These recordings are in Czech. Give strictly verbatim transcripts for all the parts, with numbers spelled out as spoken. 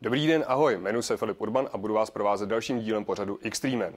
Dobrý den, ahoj, jmenuji se Filip Urban a budu vás provázet dalším dílem pořadu Extreme Man.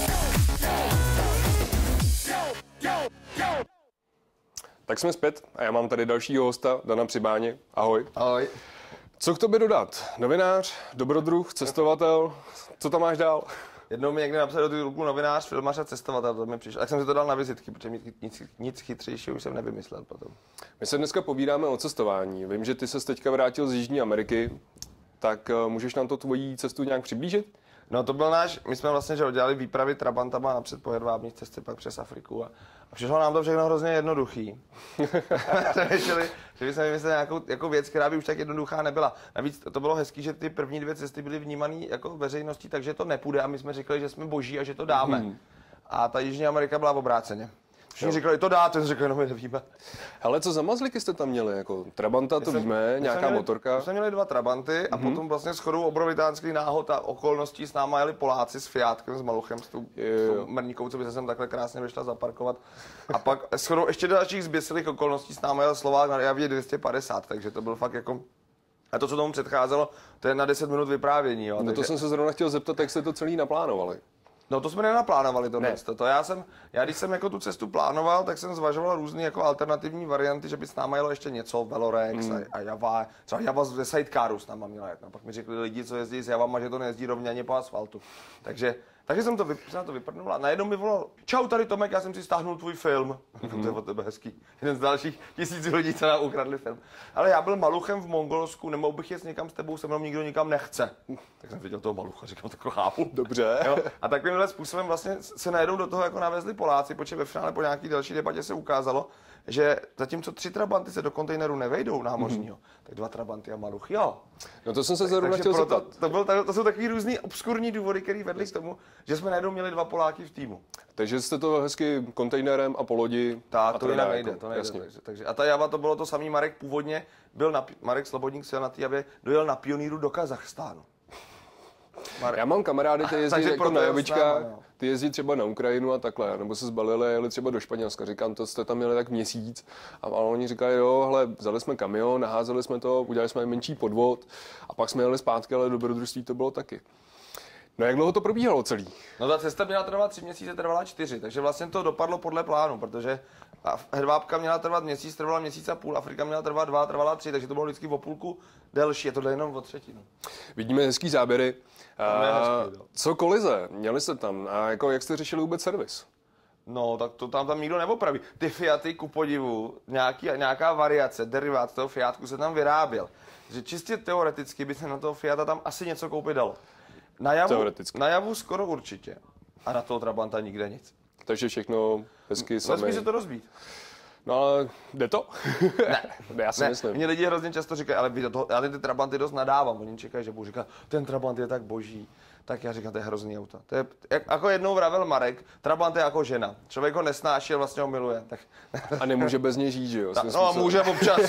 Tak jsme zpět a já mám tady dalšího hosta, Dana Přibáně. Ahoj. Ahoj. Co k tobě dodat? Novinář, dobrodruh, cestovatel, co tam máš dál? Jednou mi někde napsal do titulku novinář, filmař a cestovatel, to mi přišlo. Tak jsem si to dal na vizitky, protože nic, nic chytřejšího už jsem nevymyslel potom. My se dneska povídáme o cestování. Vím, že ty ses teďka vrátil z Jižní Ameriky, tak můžeš nám to tvojí cestu nějak přiblížit? No to byl náš, my jsme vlastně že dělali výpravy trabantama napřed po hedvábní cestě, pak přes Afriku a, a přišlo nám to všechno hrozně jednoduchý. Řešili, že jsme vymysleli nějakou jako věc, která by už tak jednoduchá nebyla. Navíc to bylo hezký, že ty první dvě cesty byly vnímané jako veřejností, takže to nepůjde a my jsme říkali, že jsme boží a že to dáme. Hmm. A ta Jižní Amerika byla obráceně. Všichni říkali, to dáte, to říkali, no my nevíme. Ale co za mazlíky jste tam měli? Jako Trabanta, to jsem, víme, nějaká měli, motorka? My jsme měli dva Trabanty a mm-hmm. potom vlastně shodou obrovitánských náhod a okolností s náma jeli Poláci s Fiatkem, s Maluchem, s tou, s tou Mrníkou, co by se sem takhle krásně vyšla zaparkovat. A pak shodou ještě dalších zběsilých okolností s náma jel Slovák na Javě dvě stě padesát, takže to byl fakt jako... A to, co tomu předcházelo, to je na deset minut vyprávění. Jo, no takže... to jsem se zrovna chtěl zeptat, jak jste to celý naplánovali. No to jsme nenaplánovali to město. To já jsem, já když jsem jako tu cestu plánoval, tak jsem zvažoval různé jako alternativní varianty, že by s náma jelo ještě něco, Velorex mm. a, a Java, třeba Java ze sidecaru s náma měla jet. No, pak mi řekli lidi, co jezdí s Javama, že to nejezdí rovně ani po asfaltu. Takže, takže jsem to, vy, jsem to vyprdnul a najednou mi volal, čau tady Tomek, já jsem si stáhnul tvůj film. Mm. To je od tebe hezký. Jeden z dalších tisíců lidí, co nám ukradli film. Ale já byl Maluchem v Mongolsku, nemohl bych jet někam s tebou, se mnou nikdo nikam nechce. Tak jsem viděl toho Malucha, říkal, tak chápu. Dobře. Jo? A takovýmhle způsobem vlastně se najednou do toho jako navezli Poláci, protože ve finále po nějaký další debatě se ukázalo, že zatímco tři Trabanty se do kontejneru nevejdou námořního, mm. tak dva Trabanty a Maluch, jo. No to jsem se zrovna chtěl zeptat. To, to, byl, to jsou takový různý obskurní důvody, které vedly k tomu, že jsme najednou měli dva Poláky v týmu. Takže jste to hezky kontejnerem a po lodi. Tak, a to jinak nejde, to nejde. Takže, takže, a ta Java to bylo to samý, Marek původně byl na, Marek Slobodník se na té Javě dojel na pioníru do Kazachstánu. Marek. Já mám kamarády, ty jezdí jako na Javička, no. Ty jezdí třeba na Ukrajinu a takhle, nebo se zbalili a jeli třeba do Španělska. Říkám, to jste tam měli tak měsíc. A oni říkají, jo, hele, vzali jsme kamion, naházeli jsme to, udělali jsme menší podvod a pak jsme jeli zpátky, ale dobrodružství to bylo taky. No jak dlouho to probíhalo celý? No ta cesta měla trvat tři měsíce, trvala čtyři, takže vlastně to dopadlo podle plánu, protože hedvábka měla trvat měsíc, trvala měsíc a půl, Afrika měla trvat dva, trvala tři, takže to bylo vždycky o půlku delší, je to jenom o třetinu. Vidíme hezký záběry. A hezký, co kolize? Měli jste tam? A jako, jak jste řešili vůbec servis? No, tak to tam, tam nikdo neopraví. Ty Fiaty, ku podivu, nějaký, nějaká variace, derivát toho Fiatku se tam vyráběl. Že čistě teoreticky by se na toho Fiata tam asi něco koupit dalo. Na Javu, na Javu skoro určitě. A na toho Trabanta nikde nic. Takže všechno hezky samé. Nesmí se to rozbít. No ale jde to? Ne. Já si ne. myslím. Mě lidi hrozně často říkají, ale vy to, já ty Trabanty dost nadávám. Oni čekají, že budu říkat, ten Trabant je tak boží. Tak já říkám, to je hrozný auto. To je, jak, jako jednou vravel Marek, Trabant je jako žena. Člověk ho nesnáší a vlastně ho miluje. Tak... A nemůže bez něj žít, že jo? Ta, no může občas.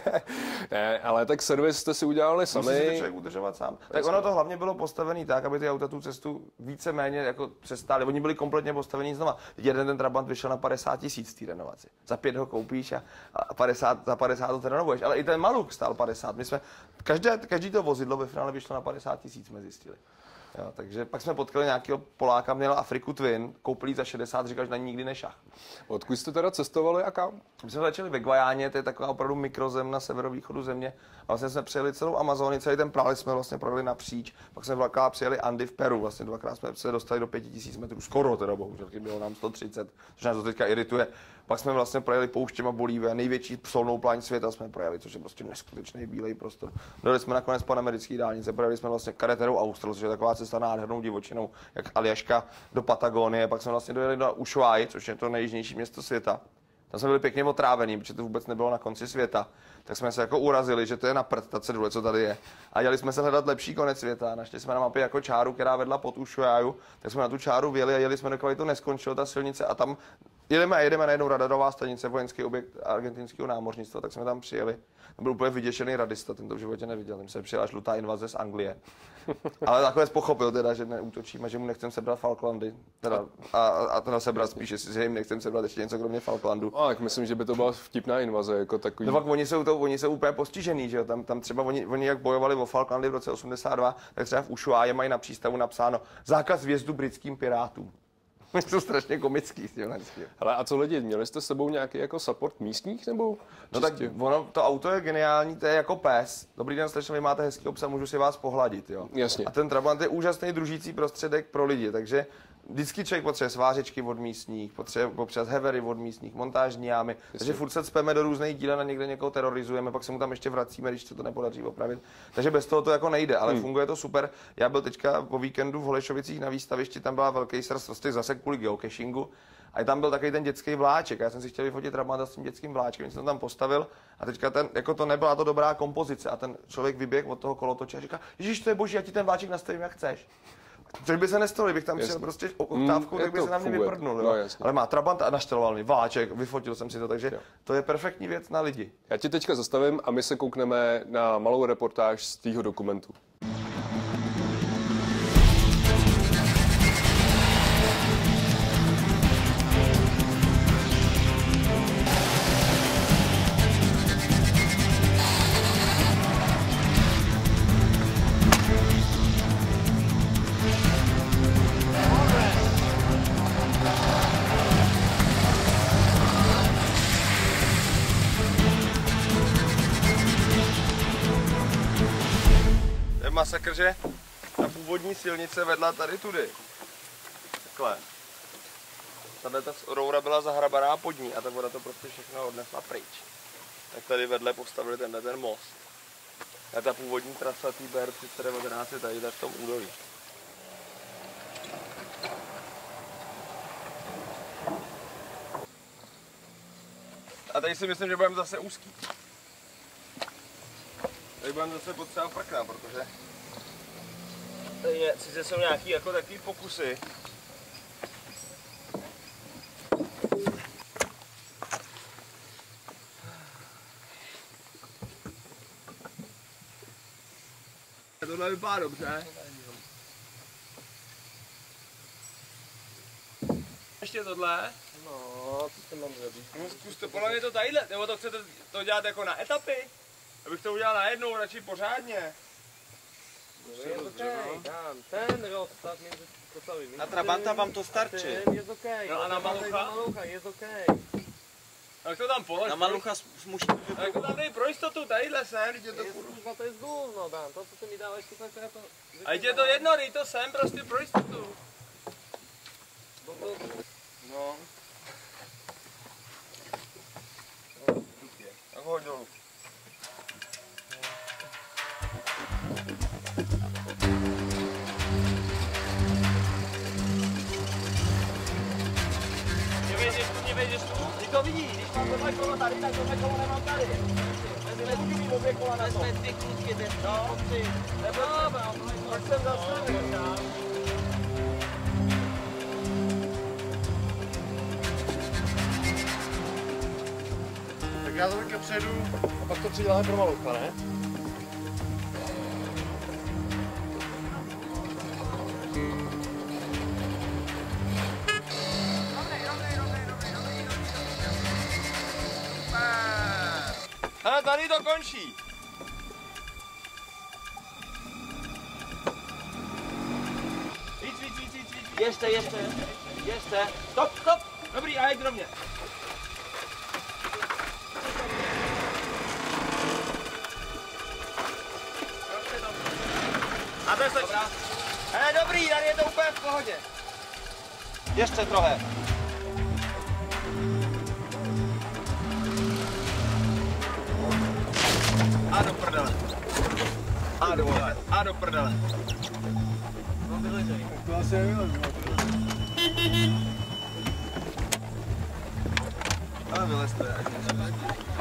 Ne, ale tak servis jste si udělali sami. Musí si to člověk udržovat sám. Tak ono to hlavně bylo postavené tak, aby ty auta tu cestu víceméně jako přestály. Oni byli kompletně postavení znova. Jeden ten Trabant vyšel na padesát tisíc té renovaci. Za pět ho koupíš a, a padesát, za padesát to renovuješ. Ale i ten Maluch stál padesát. My jsme, každé, každý to vozidlo ve finále vyšlo na padesát tisíc, jsme zjistili. Jo, takže pak jsme potkali nějakého Poláka, měl Afriku Twin, koupili za šedesát, říkal, že na ní nikdy nešah. Odkud jste teda cestovali a kam? My jsme začali ve Guajáně, to je taková opravdu mikrozem na severovýchodu země. A vlastně jsme přijeli celou Amazonii, celý ten prales jsme vlastně projeli napříč. Pak jsme dvakrát přijeli Andy v Peru, vlastně dvakrát jsme se dostali do pět tisíc metrů, skoro teda bohužel, bylo nám sto třicet, což nás to teďka irituje. Pak jsme vlastně projeli pouštěma Bolívie, největší solnou pláň světa jsme projeli, což je prostě neskutečný bílej prostor. Dojeli jsme nakonec po americké dálnici, projeli jsme vlastně Carreteru Austral, což je taková cesta nádhernou divočinou, jak Aljaška do Patagonie. Pak jsme vlastně dojeli do Ushuaí, což je to nejjižnější město světa. Tam jsme byli pěkně otrávený, protože to vůbec nebylo na konci světa. Tak jsme se jako urazili, že to je na prd, ta cedule, co tady je. A jeli jsme se hledat lepší konec světa. Našli jsme na mapě jako čáru, která vedla pod Ushuaiu, tak jsme na tu čáru vjeli a jeli jsme, dokud to neskončilo, ta silnice, a tam jedeme a jedeme najednou radarová stanice, vojenský objekt argentinského námořnictva, tak jsme tam přijeli. To byl úplně vyděšený radista, ten to v životě neviděl, ten se přijela žlutá invaze z Anglie. Ale nakonec pochopil teda, že neútočíme, že mu nechcem sebrat Falklandy, teda, a, a teda sebrat spíš, že jim nechcem sebrat ještě něco kromě Falklandu. A tak myslím, že by to byla vtipná invaze, jako takový. No pak oni jsou, to, oni jsou úplně postižený, že jo, tam, tam třeba oni, oni jak bojovali o Falklandy v roce osmdesát dva, tak třeba v Ushuaie mají na přístavu napsáno zákaz vjezdu britským pirátům. Jsou strašně komický s tím. Hele, a co lidi, měli jste s sebou nějaký jako support místních nebo No tak ono, to auto je geniální, to je jako pes. Dobrý den, slyším, vy máte hezký obsah, můžu si vás pohladit, jo. Jasně. A ten Trabant je úžasný družící prostředek pro lidi, takže vždycky člověk potřebuje svářečky od místních, potřebuje občas hevery od místních, montážní jámy, Jasně. takže furt se cpeme do různých dílen a někde někoho terorizujeme, pak se mu tam ještě vracíme, když se to nepodaří opravit. Takže bez toho to jako nejde, ale hmm. funguje to super. Já byl teďka po víkendu v Holešovicích na výstavišti, tam byla velký srst, zase kvůli geocachingu. A tam byl takový ten dětský vláček. A já jsem si chtěl vyfotit Trabanta s tím dětským vláčkem, jsem tam postavil a teďka ten, jako to nebyla to dobrá kompozice a ten člověk vyběh od toho kolotoče a říká, Ježíš, to je boží, já ti ten vláček nastavím, jak chceš. Což by se nestalo, kdybych tam přijel prostě oktávku, mm, tak by se na mě vyprdnul. No, ale má Trabant a naštaloval mi vláček, vyfotil jsem si to, takže jo. to je perfektní věc na lidi. Já tě teďka zastavím a my se koukneme na malou reportáž z tvýho dokumentu. Masakr, že ta původní silnice vedla tady tudy. Takhle. Tady ta roura byla zahrabaná pod ní a ta voda to prostě všechno odnesla pryč. Tak tady vedle postavili tenhle ten most. A ta původní trasa té B R tři sta devatenáct je tady, tady v tom údolí. A tady si myslím, že budeme zase úzký. Tady budeme zase potřeba prkna, protože tady je, sice jsou nějaký jako takový pokusy. Tohle vypadá dobře. Ještě tohle? No, co jste mám říct? No, zkuste podle mě to tadyhle, nebo to chcete to dělat jako na etapy? Abych to udělal najednou, radši pořádně. Je to okej, dám. Ten rozstav mezi kotovými. Na Trabanta vám to starčí. Ten je okej. No a na Malucha? Na Malucha je okej. Tak to tam polož. Na Malucha musí... Tak to tam dej pro jistotu, tadyhle sem, když je to kurva. To je zdůl, no dám. To, co ty mi dáváš, to tak to... A je to jedno, dej to sem prostě pro jistotu. No. Tak hoď dolů. Nevěděš tu? Ty to vidíš, když mám tohle kolo tady, tak tohle kolo nemám tady. Nemůžu mít obě kola na to. Vezme dvě klíčky, jdeš no, tři. Nebo tak jsem zastavil. Tak já to takhle přejdu a pak to přiděláme pro Malucha, ne? Hele, tady to končí. Víc, víc, víc, víc, víc. Ještě, ještě, ještě. Stop, stop. Dobrý, a jak do mě. A to je stačí. Hele, dobrý, tady je to úplně v pohodě. Ještě trochu. A do prdele. A do vole. A do prdele. No vylezej. To asi nevylezí. Ale vylezte, ať nevadí.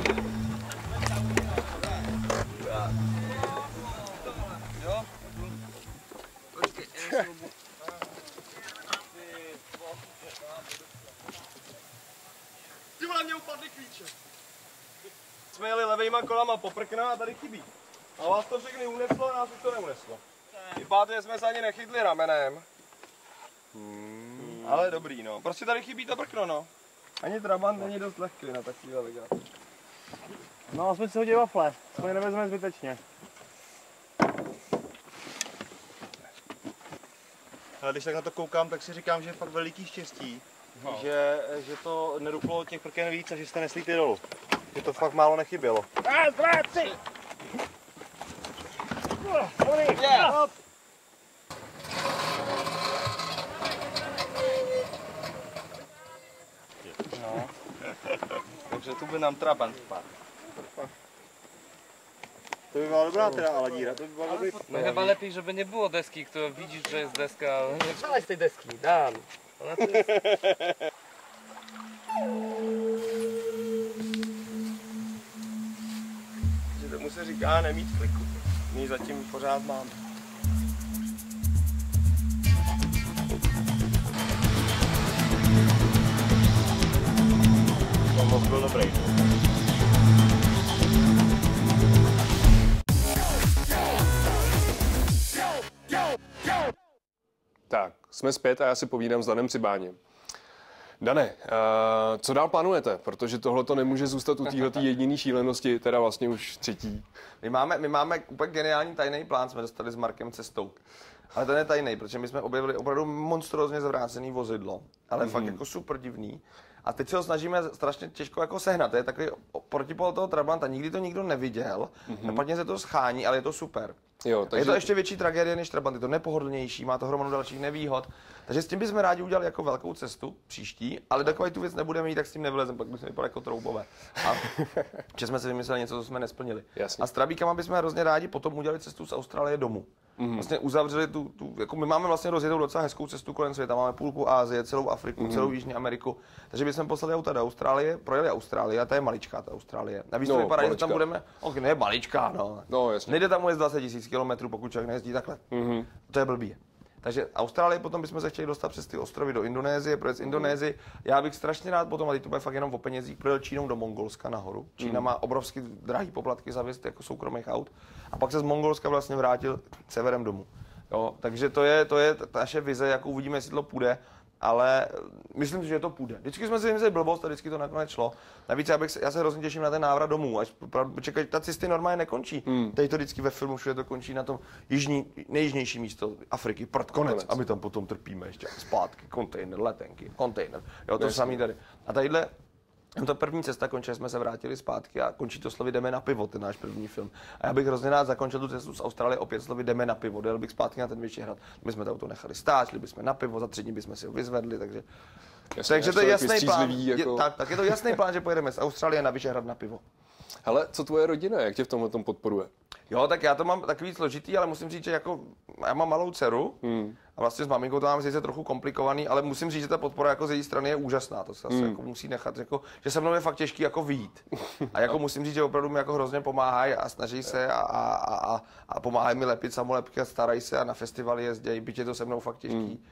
Jo? Počkej, jen šroubu. jsme jeli levejma kolama poprkna a tady chybí. A vás to všechny uneslo a nás už to neuneslo. I páté jsme se ani nechytli ramenem. Hmm. Ale dobrý, no. Prostě tady chybí to prkno, no. Ani Trabant není dost lehký na takový legáty. No, aspoň si hodí wafle, aspoň nevezme zbytečně. Ale když tak na to koukám, tak si říkám, že je fakt veliký štěstí, no. že, že to neduplo od těch prken víc a že jste nesli ty dolů. Že to fakt málo nechybělo. Raz, dva, tři! Dobrý, yeah. No. Takže tu by nám Trabant vpadl. To by byla dobrá teda aladíra, to by byla dobrý. No chyba lepiej, żeby nie było deski, kto widzisz, że jest deska, ale nie strzelaj z tej deski, Dan. Ona to jest... Že tomu se říká nemít kliku. My ji zatím pořád máme. To moc byl dobrý. Tak, jsme zpět a já si povídám s Danem Cibáněm. Dane, uh, co dál plánujete? Protože tohle to nemůže zůstat u této jediné šílenosti, teda vlastně už třetí. My máme, my máme úplně geniální tajný plán, jsme dostali s Markem cestou. Ale ten je tajný, protože my jsme objevili opravdu monstrózně zvrácený vozidlo, ale mm-hmm. fakt jako super divný. A teď se ho snažíme strašně těžko jako sehnat. To je takový protipol toho Trabanta, nikdy to nikdo neviděl, mm-hmm. napadně se to schání, ale je to super. Jo, takže... Je to ještě větší tragédie než Trabant, je to nepohodlnější, má to hromadu dalších nevýhod. Takže s tím bychom rádi udělali jako velkou cestu příští, ale takový tu věc nebudeme mít, tak s tím nevylezem, pak bychom vypadali jako troubové. A že jsme si vymysleli něco, co jsme nesplnili. Jasně. A s Trabíkama bychom hrozně rádi potom udělali cestu z Austrálie domů. Mm-hmm. Vlastně uzavřeli tu, tu, jako my máme vlastně rozjetou docela hezkou cestu kolem světa, máme půlku Asie, celou Afriku, mm-hmm. celou Jižní Ameriku, takže bychom poslali auta do Austrálie, projeli Austrálii a ta je maličká ta Austrálie. Navíc to no, vypadá, že tam budeme, ok, ne maličká, no. No jasně. Nejde tam ujezd dvacet tisíc kilometrů, pokud člověk nejezdí takhle. Mm-hmm. To je blbý. Takže Austrálie potom bychom se chtěli dostat přes ty ostrovy do Indonésie, projet z Indonésii. Já bych strašně rád potom, ale to bude fakt jenom o penězích, projel Čínou do Mongolska nahoru. Čína mm. má obrovský drahý poplatky za vjezd jako soukromých aut. A pak se z Mongolska vlastně vrátil severem domů. Jo, takže to je, to je naše vize, jak uvidíme, jestli to půjde, ale myslím si, že to půjde. Vždycky jsme si vymysleli blbost a vždycky to nakonec šlo. Navíc já, bych, já se hrozně těším na ten návrat domů, až čekaj, ta cesty normálně nekončí. Hmm. Tady to vždycky ve filmu všude to končí na tom jižní, nejjižnější místo Afriky, prd konec, konec. A my tam potom trpíme ještě zpátky, kontejner, letenky, kontejner, jo, to samý tady. A tadyhle ta první cesta končila, jsme se vrátili zpátky a končí to slovy jdeme na pivo, ten náš první film. A já bych hrozně rád zakončil tu cestu z Austrálie opět slovy jdeme na pivo, jel bych zpátky na ten Vyšehrad. My jsme to auto nechali stát, šli bychom na pivo, za tři dny bychom si ho vyzvedli, takže... Jasně, takže to je jasný plán, jako... je, tak, tak je to jasný plán, že pojedeme z Austrálie na Vyšehrad na pivo. Hele, co tvoje rodina, jak tě v tomhle tom podporuje? Jo, tak já to mám takový složitý, ale musím říct, že jako já mám malou dceru hmm. a vlastně s maminkou to mám sice trochu komplikovaný, ale musím říct, že ta podpora jako z její strany je úžasná, to se hmm. jako musí nechat, jako, že se mnou je fakt těžký jako vyjít. A jako musím říct, že opravdu mi jako hrozně pomáhají a snaží se a, a, a, a pomáhají mi lepit samolepky a starají se a na festivaly jezdějí, byť je to se mnou fakt těžký. Hmm.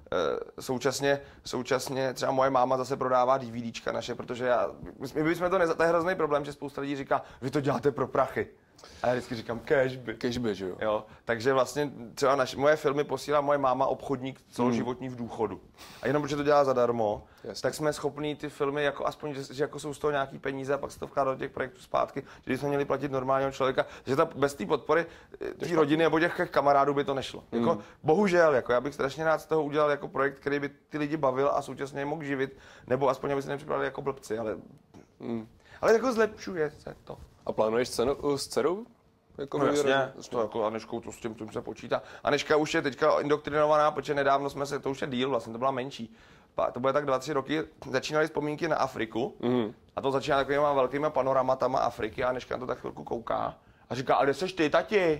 Současně, současně třeba moje máma zase prodává DVDčka naše, protože já, my bychom to, neza, to je hrozný problém, že spousta lidí říká, vy to děláte pro prachy. A já vždycky říkám cashby. Cashby, že jo. jo. Takže vlastně třeba naš, moje filmy posílá moje máma obchodník celoživotní v důchodu. A jenom protože to dělá zadarmo, Jasně. tak jsme schopní ty filmy, jako aspoň, že, že jako jsou z toho nějaký peníze a pak se to vkládá do těch projektů zpátky, že jsme měli platit normálního člověka, že ta, bez té podpory té rodiny nebo těch kamarádů by to nešlo. Mm. Jako, bohužel, jako, já bych strašně rád z toho udělal jako projekt, který by ty lidi bavil a současně je mohl živit, nebo aspoň aby se nepřipadali jako blbci, ale, mm. ale jako zlepšuje se to. A plánuješ scénu s dcerou? Jako no jasně, to jako Aneškou, to s tím, tím se počítá. Aneška už je teďka indoktrinovaná, protože nedávno jsme se, to už je díl, vlastně to byla menší. To bude tak dva, tři roky, začínaly vzpomínky na Afriku mm. a to začíná takovýma velkýma panoramatama Afriky a Aneška na to tak chvilku kouká a říká, ale kde seš ty, tati?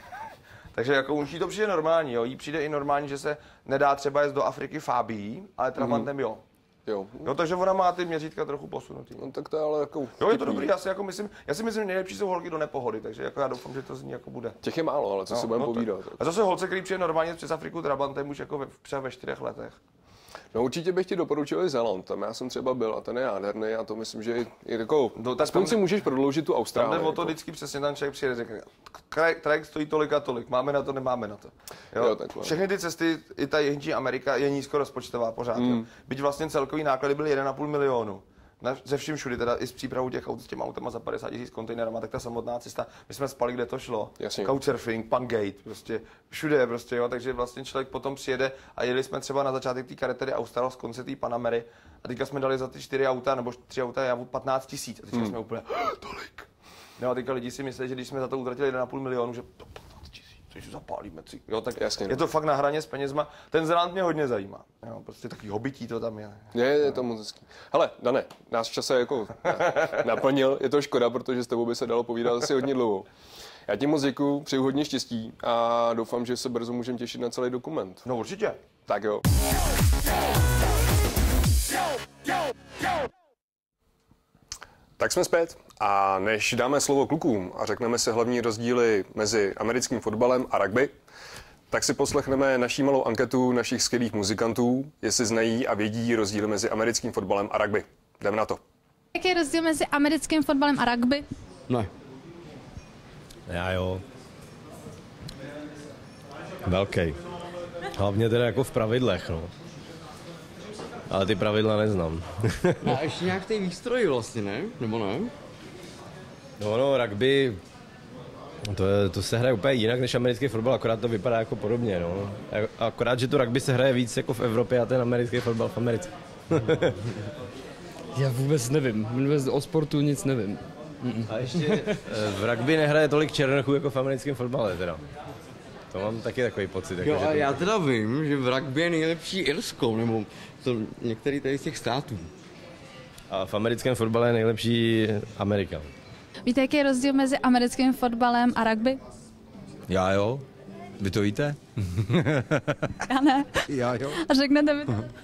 Takže jako už jí to přijde normální, jo, jí přijde i normální, že se nedá třeba jít do Afriky Fabii, ale Trabantem mm. jo. Jo. jo, takže ona má ty měřítka trochu posunutý. No tak to je ale jako... Jo, je to dobrý, já si jako myslím, já si myslím, že nejlepší jsou holky do nepohody, takže jako já doufám, že to z ní jako bude. Těch je málo, ale co no, si budeme no, povídat. A zase holce, který přijde normálně přes Afriku Trabantem už jako ve, třeba ve čtyřech letech. No určitě bych ti doporučil i Zéland, tam já jsem třeba byl a ten je nádherný a to myslím, že i jako, no, tak aspoň si můžeš prodloužit tu Austrálii. Tam jde o to jako. vždycky přesně, tam člověk přijede, řekne, trajekt stojí tolik a tolik, máme na to, nemáme na to. Jo? Jo, všechny ty cesty, i ta Jižní Amerika je nízkorozpočtová pořád, mm. jo? Byť vlastně celkový náklady byly jeden a půl milionu. Na, ze vším všudy, teda i s přípravou těch aut s těma autama za padesát tisíc kontejnerama, tak ta samotná cesta, my jsme spali, kde to šlo. Jasně. Couchsurfing, Pangate, prostě všude, prostě, jo, takže vlastně člověk potom přijede a jeli jsme třeba na začátek té karetery Austral z konce té Panamery a teďka jsme dali za ty čtyři auta, nebo tři auta, já patnáct tisíc a teďka hmm. jsme úplně, tolik. No a teďka lidi si myslí, že když jsme za to utratili jeden a půl milionu, že to patnáct tisíc, takže zapálíme tři. Jo, tak jasně, je to fakt na hraně s penězma. Ten Zéland mě hodně zajímá. Jo, prostě takový hobití to tam je. Je, je to moc hezký. Hele, Dane, nás čase jako naplnil, je to škoda, protože s tebou by se dalo povídat asi hodně dlouho. Já ti moc děkuju, přeju hodně štěstí a doufám, že se brzo můžeme těšit na celý dokument. No určitě. Tak jo. Tak jsme zpět a než dáme slovo klukům a řekneme si hlavní rozdíly mezi americkým fotbalem a rugby, tak si poslechneme naší malou anketu našich skvělých muzikantů, jestli znají a vědí rozdíly mezi americkým fotbalem a rugby. Jdeme na to. Jaký je rozdíl mezi americkým fotbalem a rugby? Ne. Já jo. Velký. Hlavně teda jako v pravidlech, no. Ale ty pravidla neznám. A ještě nějak ty výstroji vlastně, ne? Nebo ne? No, no, rugby, to, je, to se hraje úplně jinak než americký fotbal, akorát to vypadá jako podobně, no. Akorát, že to rugby se hraje víc jako v Evropě a ten americký fotbal v Americe. Já vůbec nevím, vůbec o sportu nic nevím. Mm-mm. A ještě v rugby nehraje tolik černochů jako v americkém fotbale, teda. To mám taky takový pocit. Jako, jo, a to... já teda vím, že v rugby je nejlepší Irsko, nebo to některý tady z těch států. A v americkém fotbale je nejlepší Amerika. Víte, jaký je rozdíl mezi americkým fotbalem a rugby? Já jo. Vy to víte? Já ne. Já jo. A řeknete mi to? Uh,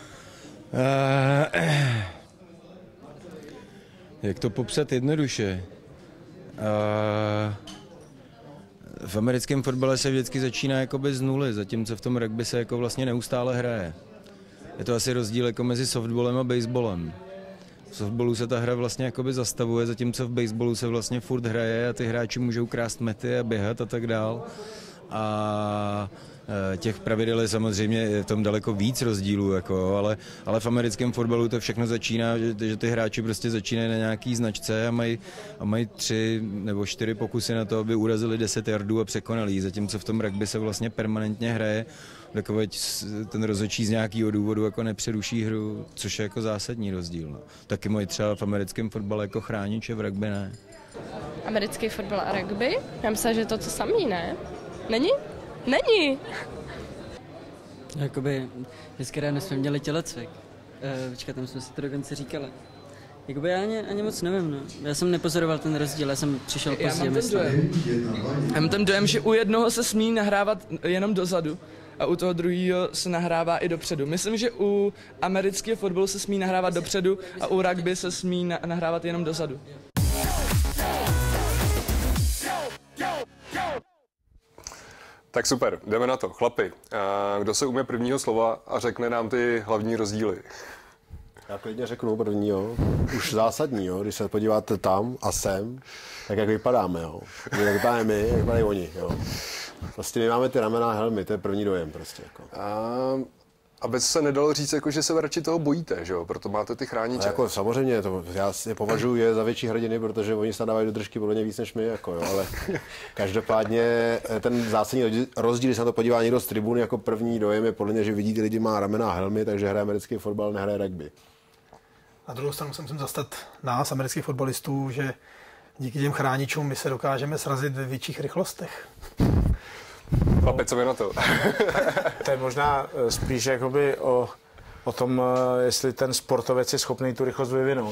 jak to popsat jednoduše? Uh, v americkém fotbale se vždycky začíná jakoby z nuly, zatímco v tom rugby se jako vlastně neustále hraje. Je to asi rozdíl jako mezi softballem a baseballem. V softballu se ta hra vlastně jakoby zastavuje, zatímco v baseballu se vlastně furt hraje a ty hráči můžou krást mety a běhat a tak dál. A těch pravidel je samozřejmě v tom daleko víc rozdílů, jako, ale, ale v americkém fotbalu to všechno začíná, že, že ty hráči prostě začínají na nějaký značce a mají, a mají tři nebo čtyři pokusy na to, aby urazili deset yardů a překonali ji, zatímco v tom rugby se vlastně permanentně hraje, takový ten rozhodčí z nějakého důvodu jako nepřeruší hru, což je jako zásadní rozdíl. No. Taky mají třeba v americkém fotbale jako chrániče, v rugby ne. Americký fotbal a rugby? Já myslím, že to to samý, ne? Není? Není! Jakoby, dneska ráno jsme měli tělocvik. E, počkat, tam jsme si to dokonce říkali. Jakoby já ani, ani moc nevím, no. Já jsem nepozoroval ten rozdíl, já jsem přišel já pozdě, mám ten myslím. dojem. Já mám ten dojem, že u jednoho se smí nahrávat jenom dozadu a u toho druhého se nahrává i dopředu. Myslím, že u amerického fotbalu se smí nahrávat dopředu a u rugby se smí na- nahrávat jenom dozadu. Tak super, jdeme na to. Chlapi, kdo se umí prvního slova a řekne nám ty hlavní rozdíly? Já klidně řeknu první, jo. Už zásadní, jo. Když se podíváte tam a sem, tak jak vypadáme, jo. Jak vypadáme my, jak vypadají oni, jo. Prostě my máme ty ramená helmy, to je první dojem prostě, jako. A... Aby se nedalo říct, jako, že se radši toho bojíte, že jo? Proto máte ty chrániče. Jako, samozřejmě, to, já si považuji je za větší hrdiny, protože oni se dávají do držky podle mě víc než my, jako, jo, ale každopádně ten zásadní rozdíl, když se na to podívá někdo z tribuny, jako první dojem je podle mě, že vidí, ty lidi má ramená helmy, takže hraje americký fotbal, nehraje rugby. Na druhou stranu jsem musím zastat nás, amerických fotbalistů, že díky těm chráničům my se dokážeme srazit ve větších rychlostech. Pape, co vy na to? To je možná spíš jakoby o, o tom, jestli ten sportovec je schopný tu rychlost vyvinout.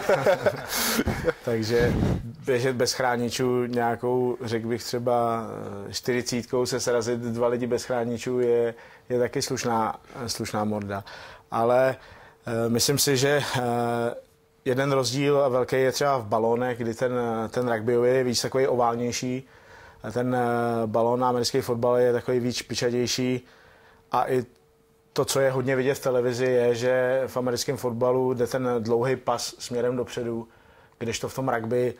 Takže běžet bez chráničů nějakou, řekl bych třeba čtyřicítkou se srazit dva lidi bez chráničů je, je taky slušná, slušná morda. Ale uh, myslím si, že uh, jeden rozdíl a velký je třeba v balónech, kdy ten, ten rugbyový je víc takový oválnější. Ten balón na americký fotbal je takový víc špičatější a i to, co je hodně vidět v televizi, je, že v americkém fotbalu jde ten dlouhý pas směrem dopředu, kdežto v tom rugby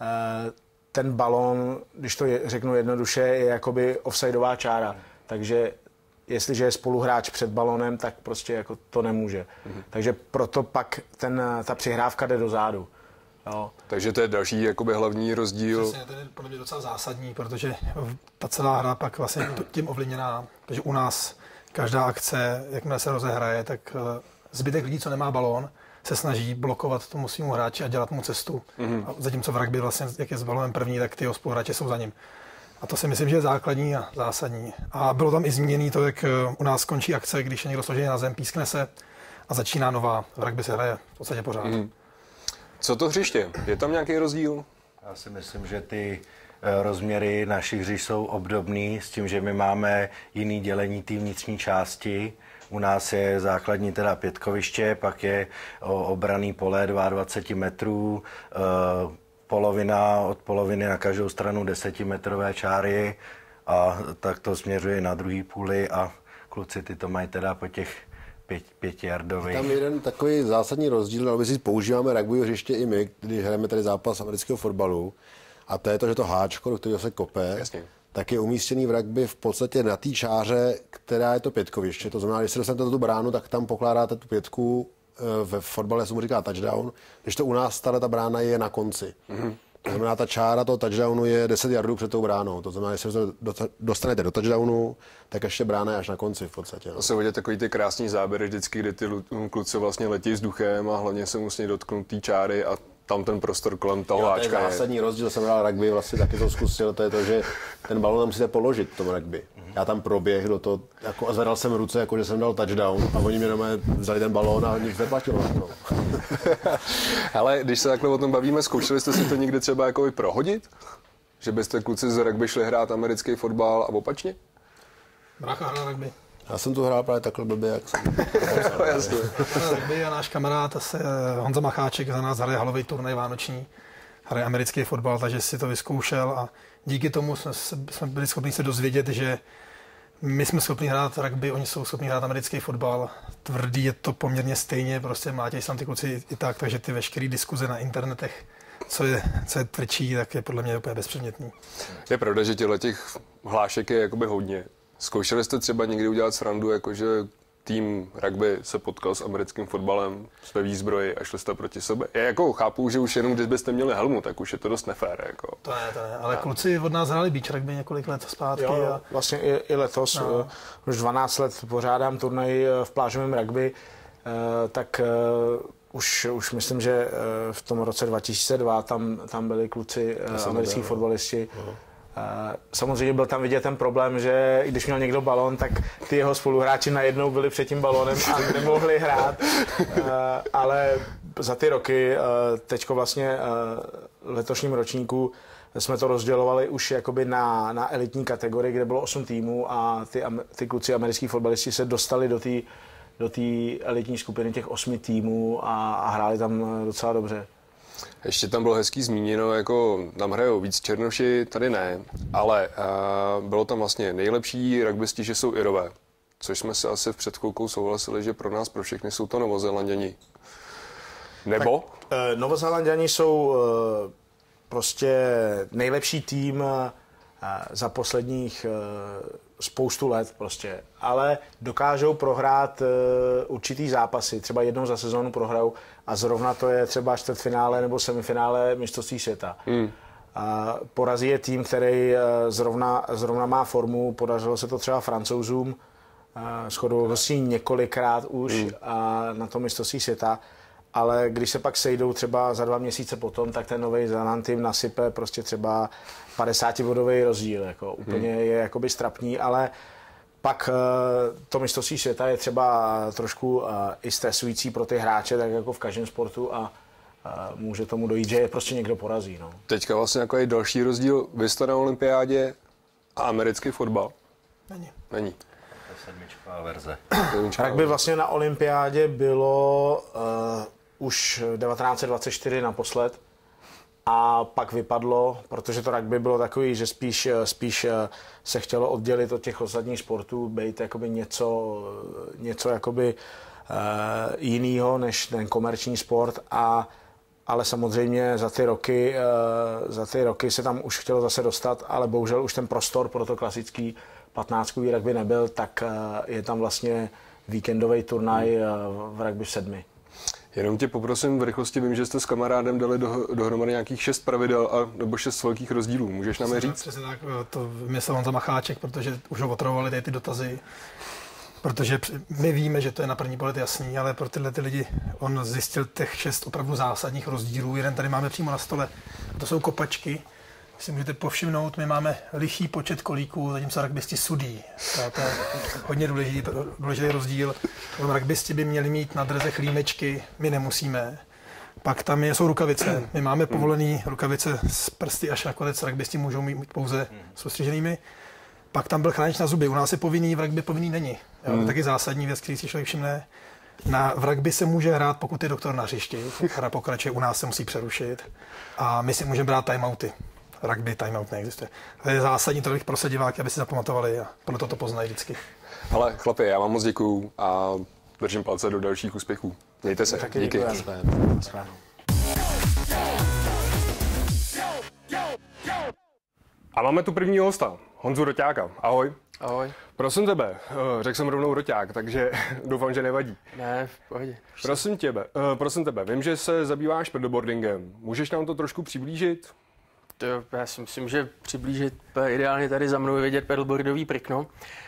ten balón, když to je, řeknu jednoduše, je jakoby offsideová čára. Takže jestliže je spoluhráč před balónem, tak prostě jako to nemůže. Mm-hmm. Takže proto pak ten, ta přihrávka jde do zádu. Jo. Takže to je další jakoby hlavní rozdíl. Přesně, to je podle mě docela zásadní, protože ta celá hra pak vlastně tím ovlivněná, protože u nás každá akce, jakmile se rozehraje, tak zbytek lidí, co nemá balón, se snaží blokovat tomu svýmu hráči a dělat mu cestu. Mm-hmm. A zatímco v rugby vlastně, jak je s balónem první, tak ty jeho spoluhráči jsou za ním. A to si myslím, že je základní a zásadní. A bylo tam i zmíněné to, jak u nás skončí akce, když je někdo složený na zem, pískne se a začíná nová. V rugby se hraje v podstatě pořád. Mm. Co to hřiště? Je tam nějaký rozdíl? Já si myslím, že ty rozměry našich hřišť jsou obdobný s tím, že my máme jiný dělení té vnitřní části. U nás je základní teda pětkoviště, pak je obranný pole dvacet dva metrů, polovina od poloviny na každou stranu desetimetrové čáry a tak to směřuje na druhý půli a kluci ty to mají teda po těch pět, pětijardových. Tam jeden takový zásadní rozdíl, ale my si používáme rugbyové hřiště i my, když hrajeme tady zápas amerického fotbalu a to je to, že to háčko, do kterého se kope, Jasně. tak je umístěný v rugby v podstatě na té čáře, která je to pětkoviště. To znamená, když se dostanete do tu bránu, tak tam pokládáte tu pětku, ve fotbale se mu říká touchdown, když to u nás tady ta brána je na konci. Mm-hmm. To znamená, ta čára toho touchdownu je deset yardů před tou bránou. To znamená, když se dostanete do touchdownu, tak ještě brána je až na konci v podstatě. To se hodí takový ty krásný záběry vždycky, kdy ty kluci vlastně letí vzduchem a hlavně se musí dotknout té čáry a tam ten prostor kolem toho háčka je. To je zásadní rozdíl, jsem hrál rugby, vlastně taky to zkusil, to je to, že ten balón musíte položit v tom rugby. Já tam proběh do toho, jako, a zvedal jsem ruce, jako že jsem dal touchdown a oni mě doma vzali ten balón a nic neplatilo. No. Ale když se takhle o tom bavíme, zkoušeli jste si to někdy třeba jako i prohodit? Že byste kluci z rugby šli hrát americký fotbal a opačně? Brácha hrál rugby. Já jsem tu hrál právě takhle blbě, jak jsem. Jasně. Rugby a náš kamarád se, Honza Macháček za nás hraje halový turnaj vánoční. Hraje americký fotbal, takže si to vyzkoušel a díky tomu jsme, jsme byli schopni se dozvědět, že my jsme schopni hrát rugby, oni jsou schopni hrát americký fotbal. Tvrdý je to poměrně stejně, prostě mlátějí tam ty kluci i tak, takže ty veškeré diskuze na internetech, co je, co je tvrdší, tak je podle mě úplně bezpředmětný. Je pravda, že těchto těch hlášek je jakoby hodně. Zkoušeli jste třeba někdy udělat srandu, jakože tým rugby se potkal s americkým fotbalem ve výzbroji a šli jste proti sobě? Já jako chápu, že už jenom když byste měli helmu, tak už je to dost nefér. Jako. To ne, to ne, ale a... kluci od nás hráli beach rugby několik let zpátky. Jo, a... vlastně i, i letos, no. Už dvanáct let pořádám turnaj v plážovém rugby, tak už, už myslím, že v tom roce dva tisíce dva tam, tam byli kluci americký fotbalisti. No. Samozřejmě byl tam vidět ten problém, že když měl někdo balón, tak ty jeho spoluhráči najednou byli před tím balónem a nemohli hrát. Ale za ty roky, teďko vlastně letošním ročníku, jsme to rozdělovali už jakoby na, na elitní kategorii, kde bylo osm týmů a ty, ty kluci americký fotbalisti se dostali do té do té elitní skupiny těch osmi týmů a, a hráli tam docela dobře. Ještě tam bylo hezký zmíněno, jako tam hrajou víc Černoši, tady ne, ale uh, bylo tam vlastně nejlepší rugbysti, že jsou Irové, což jsme si asi v před chvilkou souhlasili, že pro nás, pro všechny jsou to Novozélanděni. Nebo? Tak, uh, Novozélanděni jsou uh, prostě nejlepší tým uh, za posledních uh, spoustu let prostě, ale dokážou prohrát uh, určitý zápasy, třeba jednou za sezónu prohrajou a zrovna to je třeba čtvrtfinále nebo semifinále mistrovství světa. Hmm. A porazí je tým, který uh, zrovna, zrovna má formu, podařilo se to třeba Francouzům, uh, shodou okolností několikrát už hmm. a na to mistrovství světa, ale když se pak sejdou třeba za dva měsíce potom, tak ten Nový Zéland tým nasype prostě třeba padesátibodový rozdíl, jako úplně hmm. je jakoby strapný, ale pak to mistrovství světa je třeba trošku i stresující pro ty hráče, tak jako v každém sportu a může tomu dojít, že je prostě někdo porazí. No. Teďka vlastně jako je další rozdíl, vy jste na olympiádě a americký fotbal? Není. Není. Sedmičková verze. Rugby vlastně na olympiádě bylo uh, už devatenáct set dvacet čtyři naposled A pak vypadlo, protože to rugby bylo takový, že spíš, spíš se chtělo oddělit od těch ostatních sportů, být jakoby něco, něco jakoby uh, jinýho než ten komerční sport. A, ale samozřejmě za ty, roky, uh, za ty roky se tam už chtělo zase dostat, ale bohužel už ten prostor pro to klasický patnáctkový rugby nebyl, tak uh, je tam vlastně víkendový turnaj uh, v rugby v sedmi. Jenom tě poprosím v rychlosti, vím, že jste s kamarádem dali do, dohromady nějakých šest pravidel a nebo šest velkých rozdílů. Můžeš nám je říct? Přesně tak, to vymyslel on za Macháček, protože už ho otravovali tady ty dotazy. Protože my víme, že to je na první pohled jasný, ale pro tyhle ty lidi on zjistil těch šest opravdu zásadních rozdílů. Jeden tady máme přímo na stole, to jsou kopačky. Si můžete povšimnout, my máme lichý počet kolíků, zatímco rugbysti sudí. To je hodně důležitý, důležitý rozdíl. Rugbysti by měli mít na drzech límečky, my nemusíme. Pak tam jsou rukavice. My máme povolené rukavice z prsty až na konec, rugbysti můžou mít pouze soustřiženými. Pak tam byl chránič na zuby. U nás je povinný, v rugby povinný není. Jo, to je taky zásadní věc, který si člověk všimne. Na, v rugby se může hrát, pokud je doktor na hřišti. Hra pokračuje, u nás se musí přerušit. A my si můžeme brát timeouty. Rugby timeout neexistuje. To je zásadní, to bych prosil diváky, aby si zapamatovali a podle toho to poznají vždycky. Ale chlapi, já vám moc děkuju a držím palce do dalších úspěchů. Mějte se. Taky díky. A máme tu prvního hosta, Honzu Roťáka. Ahoj. Ahoj. Prosím tebe, řekl jsem rovnou Roťák, takže doufám, že nevadí. Ne, v pohodě. Prosím tebe, prosím tebe, vím, že se zabýváš paddleboardingem. Můžeš nám to trošku přiblížit? To, já si myslím, že přiblížit ideálně tady za mnou je vidět paddleboardový prkno,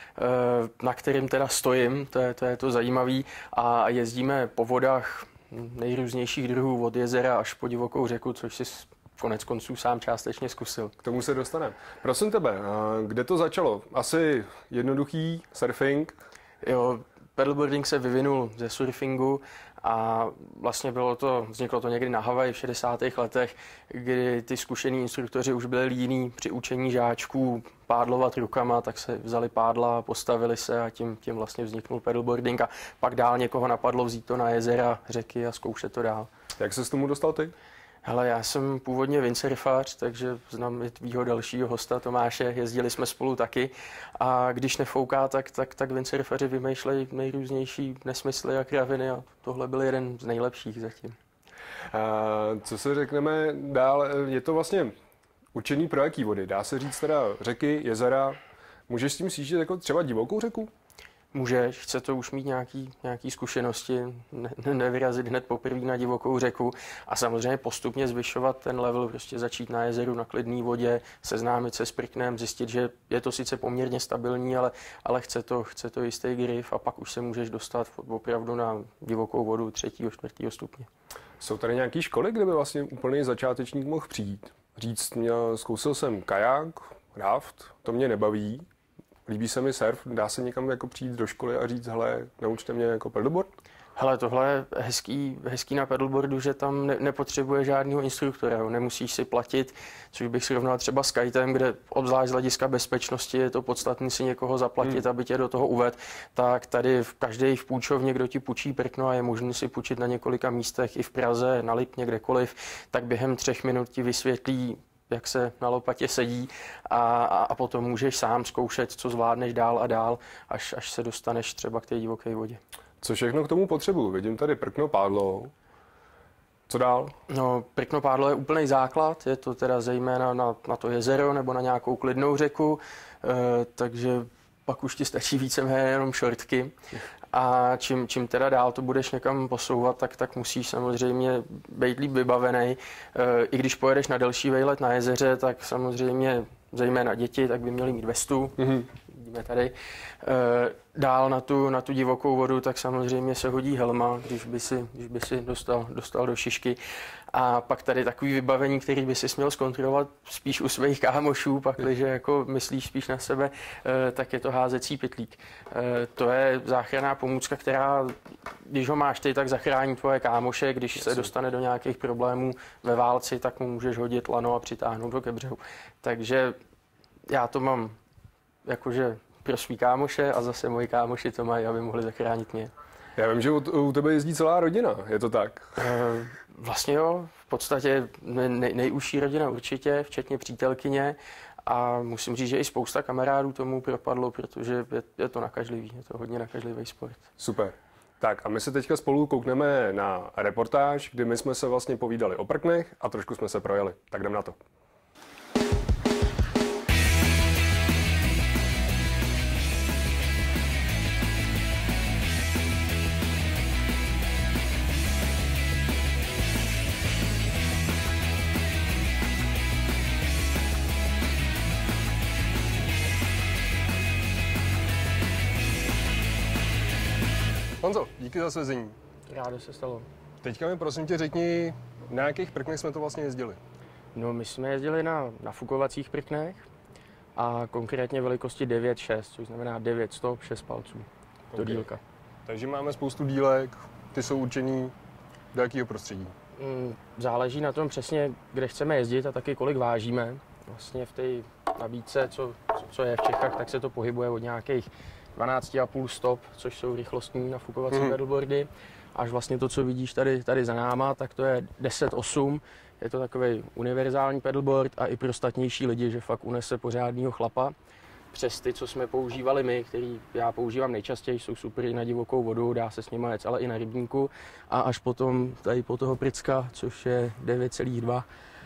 na kterým teda stojím, to je to, je to zajímavý, a jezdíme po vodách nejrůznějších druhů, od jezera až po divokou řeku, což si konec konců sám částečně zkusil. K tomu se dostaneme. Prosím tebe, kde to začalo? Asi jednoduchý surfing? Jo, paddleboarding se vyvinul ze surfingu a vlastně bylo to, vzniklo to někdy na Havaji v šedesátých letech, kdy ty zkušení instruktoři už byli líní při učení žáčků pádlovat rukama, tak se vzali pádla, postavili se a tím, tím vlastně vzniknul paddleboarding a pak dál někoho napadlo vzít to na jezera, řeky a zkoušet to dál. Jak se s tomu dostal ty? Hele, já jsem původně windsurfař, takže znám i tvýho dalšího hosta Tomáše, jezdili jsme spolu taky a když nefouká, tak, tak, tak windsurfaři vymýšlejí nejrůznější nesmysly a kraviny a tohle byl jeden z nejlepších zatím. A co se řekneme dál, je to vlastně určený pro jaký vody? Dá se říct teda řeky, jezera, můžeš s tím sjíždět jako třeba divokou řeku? Můžeš, chce to už mít nějaký, nějaký zkušenosti, ne, nevyrazit hned poprvé na divokou řeku a samozřejmě postupně zvyšovat ten level, prostě začít na jezeru, na klidné vodě, seznámit se s prknem, zjistit, že je to sice poměrně stabilní, ale, ale chce to, chce to jistý grif a pak už se můžeš dostat opravdu na divokou vodu třetího, čtvrtého stupně. Jsou tady nějaké školy, kde by vlastně úplný začátečník mohl přijít? Říct, měl, zkousil jsem kaják, raft, to mě nebaví. Líbí se mi surf, dá se někam jako přijít do školy a říct, hele, naučte mě jako paddleboard? Hele, tohle je hezký, hezký na paddleboardu, že tam ne, nepotřebuje žádného instruktora, jo. Nemusíš si platit, což bych srovnal třeba s kitem, kde obzvlášť z hlediska bezpečnosti je to podstatné si někoho zaplatit, hmm. aby tě do toho uvedl. Tak tady v každé v půjčovně, kdo ti půjčí prkno a je možné si půjčit na několika místech, i v Praze, na Lipně, kdekoliv, tak během třech minut ti vysvětlí, jak se na lopatě sedí a, a potom můžeš sám zkoušet, co zvládneš dál a dál, až, až se dostaneš třeba k té divoké vodě. Co všechno k tomu potřebuju? Vidím tady prkno, pádlo. Co dál? No, prkno, pádlo je úplný základ, je to teda zejména na, na to jezero nebo na nějakou klidnou řeku, e, takže pak už ti stačí víceméně jenom šortky. A čím, čím teda dál to budeš někam posouvat, tak, tak musíš samozřejmě být líp vybavený. E, I když pojedeš na delší vejlet na jezeře, tak samozřejmě zejména děti, tak by měli mít vestu. Mm-hmm. Vidíme tady. E, dál na tu, na tu divokou vodu, tak samozřejmě se hodí helma, když by si, když by si dostal, dostal do šišky. A pak tady takový vybavení, který by si měl zkontrolovat spíš u svých kámošů, pak když jako myslíš spíš na sebe, tak je to házecí pytlík. To je záchranná pomůcka, která, když ho máš ty, tak zachrání tvoje kámoše, když Jasně. se dostane do nějakých problémů ve válci, tak mu můžeš hodit lano a přitáhnout ho ke břehu. Takže já to mám jakože pro svý kámoše a zase moji kámoši to mají, aby mohli zachránit mě. Já vím, že u tebe jezdí celá rodina, je to tak? E, vlastně jo, v podstatě nej, nejužší rodina určitě, včetně přítelkyně. A musím říct, že i spousta kamarádů tomu propadlo, protože je, je to nakažlivý, je to hodně nakažlivý sport. Super. Tak a my se teďka spolu koukneme na reportáž, kdy my jsme se vlastně povídali o prknech a trošku jsme se projeli. Tak jdem na to. Honzo, díky za sezení. Rádo se stalo. Teďka mi prosím tě řekni, na jakých prknech jsme to vlastně jezdili? No, my jsme jezdili na nafukovacích prknech a konkrétně velikosti devět šest, což znamená devět stop, šest palců. To Okay. dílka. Takže máme spoustu dílek, ty jsou určený do jakého prostředí? Mm, záleží na tom přesně, kde chceme jezdit a taky kolik vážíme. Vlastně v té nabídce, co, co je v Čechách, tak se to pohybuje od nějakých dvanáct a půl stop, což jsou rychlostní nafukovací mm. pedalboardy. Až vlastně to, co vidíš tady, tady za náma, tak to je deset osm. Je to takový univerzální pedalboard a i pro statnější lidi, že fakt unese pořádného chlapa. Přes ty, co jsme používali my, který já používám nejčastěji, jsou super i na divokou vodu, dá se s nimi jet, ale i na rybníku. A až potom tady po toho Pricka, což je devět celá dva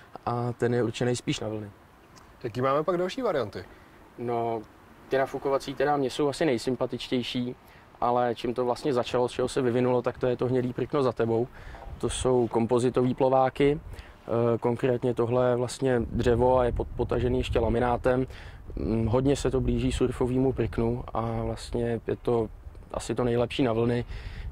a ten je určený spíš na vlny. Jaký máme pak další varianty? No, ty nafukovací teda mě jsou asi nejsympatičtější, ale čím to vlastně začalo, z čeho se vyvinulo, tak to je to hnědý prkno za tebou. To jsou kompozitový plováky, konkrétně tohle je vlastně dřevo a je potažený ještě laminátem. Hodně se to blíží surfovému prknu a vlastně je to asi to nejlepší na vlny.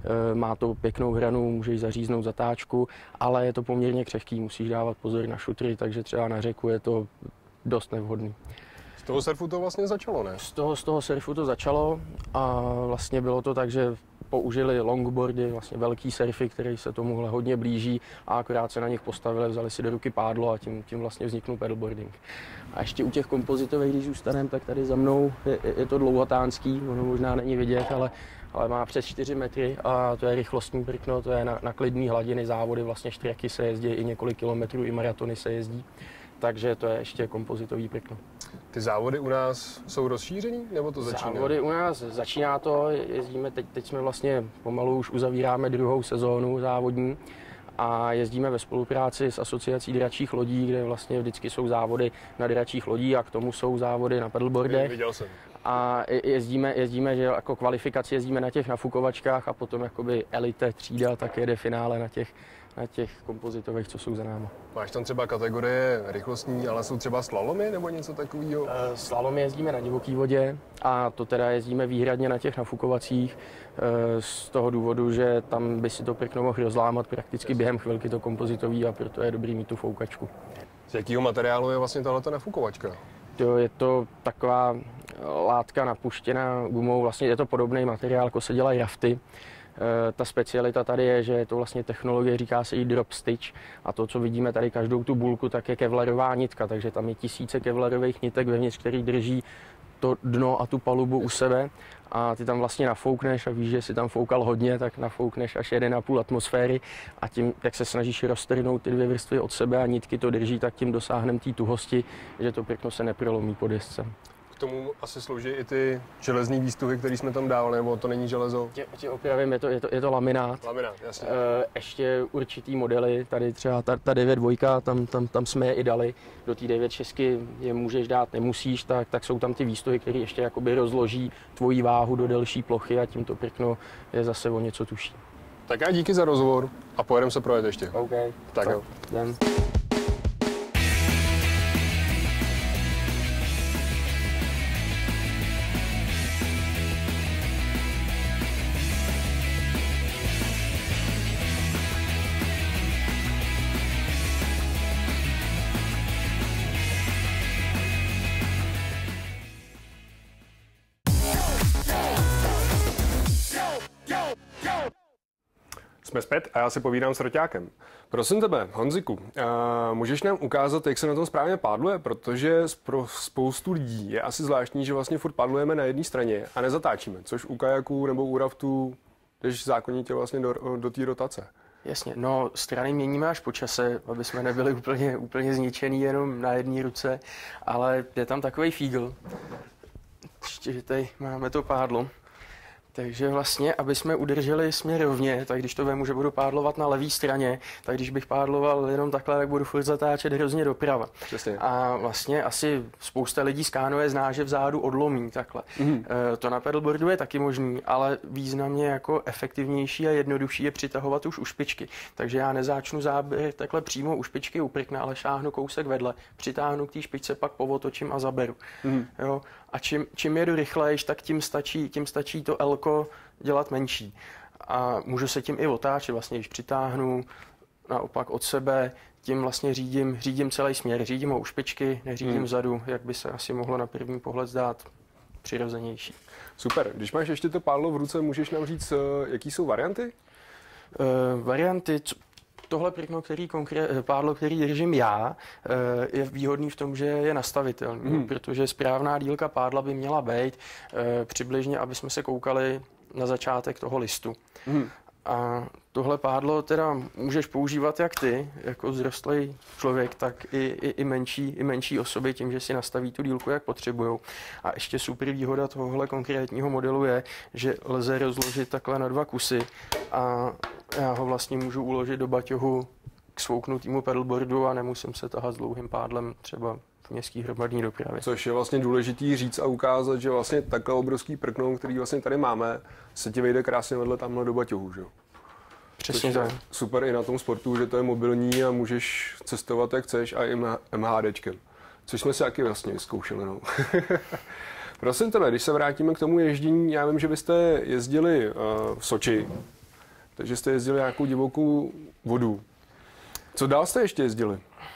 Má to pěknou hranu, můžeš zaříznout zatáčku, ale je to poměrně křehký, musíš dávat pozor na šutry, takže třeba na řeku je to dost nevhodný. Z toho surfu to vlastně začalo, ne? Z toho, z toho surfu to začalo a vlastně bylo to tak, že použili longboardy, vlastně velký surfy, které se tomuhle hodně blíží a akorát se na nich postavili, vzali si do ruky pádlo a tím, tím vlastně vzniknul paddleboarding. A ještě u těch kompozitových, když zůstaneme, tak tady za mnou je, je to dlouhatánský, ono možná není vidět, ale, ale má přes čtyři metry a to je rychlostní prkno, to je na, na klidný hladiny závody, vlastně štrěky se jezdí i několik kilometrů, i maratony se jezdí. Takže to je ještě kompozitový prkno. Ty závody u nás jsou rozšířený, nebo to začíná? Závody u nás začíná to, jezdíme, teď, teď jsme vlastně pomalu už uzavíráme druhou sezónu závodní a jezdíme ve spolupráci s Asociací dračích lodí, kde vlastně vždycky jsou závody na dračích lodí a k tomu jsou závody na paddleboardech. Viděl jsem. A jezdíme, jezdíme, že jako kvalifikaci jezdíme na těch nafukovačkách a potom jakoby elite třída, tak jede finále na těch, na těch kompozitových, co jsou za náma. Máš tam třeba kategorie rychlostní, ale jsou třeba slalomy nebo něco takového? E, slalomy jezdíme na divoké vodě a to teda jezdíme výhradně na těch nafukovacích e, z toho důvodu, že tam by si to prkno mohl rozlámat prakticky během chvilky to kompozitový a proto je dobrý mít tu foukačku. Z jakého materiálu je vlastně tahleta nafukovačka? To je to taková látka napuštěná gumou, vlastně je to podobný materiál, jako se dělají rafty. E, ta specialita tady je, že je to vlastně technologie, říká se i drop stitch a to, co vidíme tady každou tu bulku, tak je kevlarová nitka, takže tam je tisíce kevlarových nitek vevnitř, který drží to dno a tu palubu u sebe a ty tam vlastně nafoukneš a víš, že si tam foukal hodně, tak nafoukneš až jeden a půl atmosféry a tím, jak se snažíš roztrhnout ty dvě vrstvy od sebe a nitky to drží, tak tím dosáhneme té tuhosti, že to prkno se neprolomí po desce. K tomu asi slouží i ty železní výstuhy, které jsme tam dávali, nebo to není železo? Tě, tě opravím, je to, je, to, je to laminát. Laminát, jasně. E, ještě určitý modely, tady třeba ta, ta devět dva, tam, tam, tam jsme je i dali, do té devět šest je můžeš dát, nemusíš, tak, tak jsou tam ty výstuhy, které ještě jakoby rozloží tvoji váhu do delší plochy a tím to prkno je zase o něco tužší. Tak já díky za rozhovor a pojedeme se projet ještě. OK. Tak, tak jo. Jdem. Jsme zpět a já si povídám s Roťákem. Prosím tebe, Honziku, můžeš nám ukázat, jak se na tom správně pádluje, protože pro spoustu lidí je asi zvláštní, že vlastně furt pádlujeme na jedné straně a nezatáčíme, což u kajaků nebo u raftů jdeš zákonitě vlastně do, do té rotace. Jasně, no strany měníme až po čase, aby jsme nebyli úplně, úplně zničený jenom na jedné ruce, ale je tam takový fígl. Ještě, že tady máme to pádlo. Takže vlastně, aby jsme udrželi směr rovně, tak když to vemu, že budu pádlovat na levé straně, tak když bych pádloval jenom takhle, tak budu furt zatáčet hrozně doprava. Přesně. A vlastně asi spousta lidí z kánoe zná, že vzadu odlomí takhle. Mm. E, to na pedalboardu je taky možný, ale významně jako efektivnější a jednodušší je přitahovat už u špičky. Takže já nezáčnu záběr takhle přímo u špičky uprkne, ale šáhnu kousek vedle, přitáhnu k té špičce, pak povotočím a zaberu. Mm. Jo? A čím, čím jedu rychlejš, tak tím stačí, tím stačí to elko dělat menší. A můžu se tím i otáčet, vlastně, když přitáhnu naopak od sebe, tím vlastně řídím, řídím celý směr, řídím ho u špičky, neřídím hmm. vzadu, jak by se asi mohlo na první pohled zdát přirozenější. Super, když máš ještě to pádlo v ruce, můžeš nám říct, jaký jsou varianty? Uh, varianty, co... Tohle prkno, který konkré... pádlo, který držím já, je výhodný v tom, že je nastavitelný, mm. protože správná dílka pádla by měla být přibližně, aby jsme se koukali na začátek toho listu. Mm. A tohle pádlo teda můžeš používat jak ty, jako vzrostlý člověk, tak i, i, i, menší, i menší osoby tím, že si nastaví tu dílku, jak potřebujou. A ještě super výhoda tohohle konkrétního modelu je, že lze rozložit takhle na dva kusy a já ho vlastně můžu uložit do baťohu k svouknutému pedalboardu a nemusím se tahat s dlouhým pádlem třeba v městské hromadné dopravě. Což je vlastně důležitý říct a ukázat, že vlastně takhle obrovský prkno, který vlastně tady máme, se ti vejde krásně vedle tamhle do baťohu, že? Přesně tak. Super i na tom sportu, že to je mobilní a můžeš cestovat jak chceš a i MHDčkem. Což jsme si taky vlastně zkoušeli. No. Prosím tebe, když se vrátíme k tomu ježdění, já vím, že byste jezdili uh, v Soči, takže jste jezdili nějakou divokou vodu. Co dál jste ještě jezdili?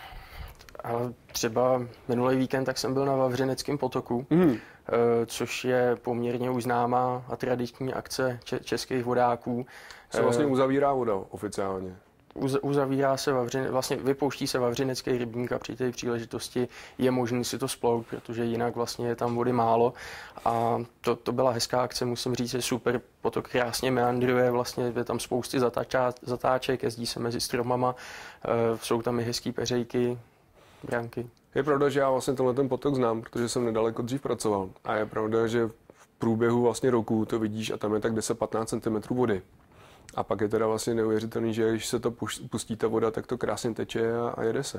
Ale třeba minulý víkend tak jsem byl na Vavřineckém potoku, mm. což je poměrně už známá a tradiční akce českých vodáků. Se vlastně uzavírá voda oficiálně. Uzavírá se Vavřine, vlastně vypouští se Vavřinecký rybník a při té příležitosti je možné si to splout, protože jinak vlastně je tam vody málo. A to, to byla hezká akce, musím říct, je super, potok krásně meandruje, vlastně je tam spousty zatáča, zatáček, jezdí se mezi stromama, jsou tam i hezký peřejky, branky. Je pravda, že já vlastně tenhle ten potok znám, protože jsem nedaleko dřív pracoval. A je pravda, že v průběhu vlastně roku to vidíš a tam je tak deset až patnáct centimetrů vody. A pak je teda vlastně neuvěřitelný, že když se to pustí ta voda, tak to krásně teče a, a jede se.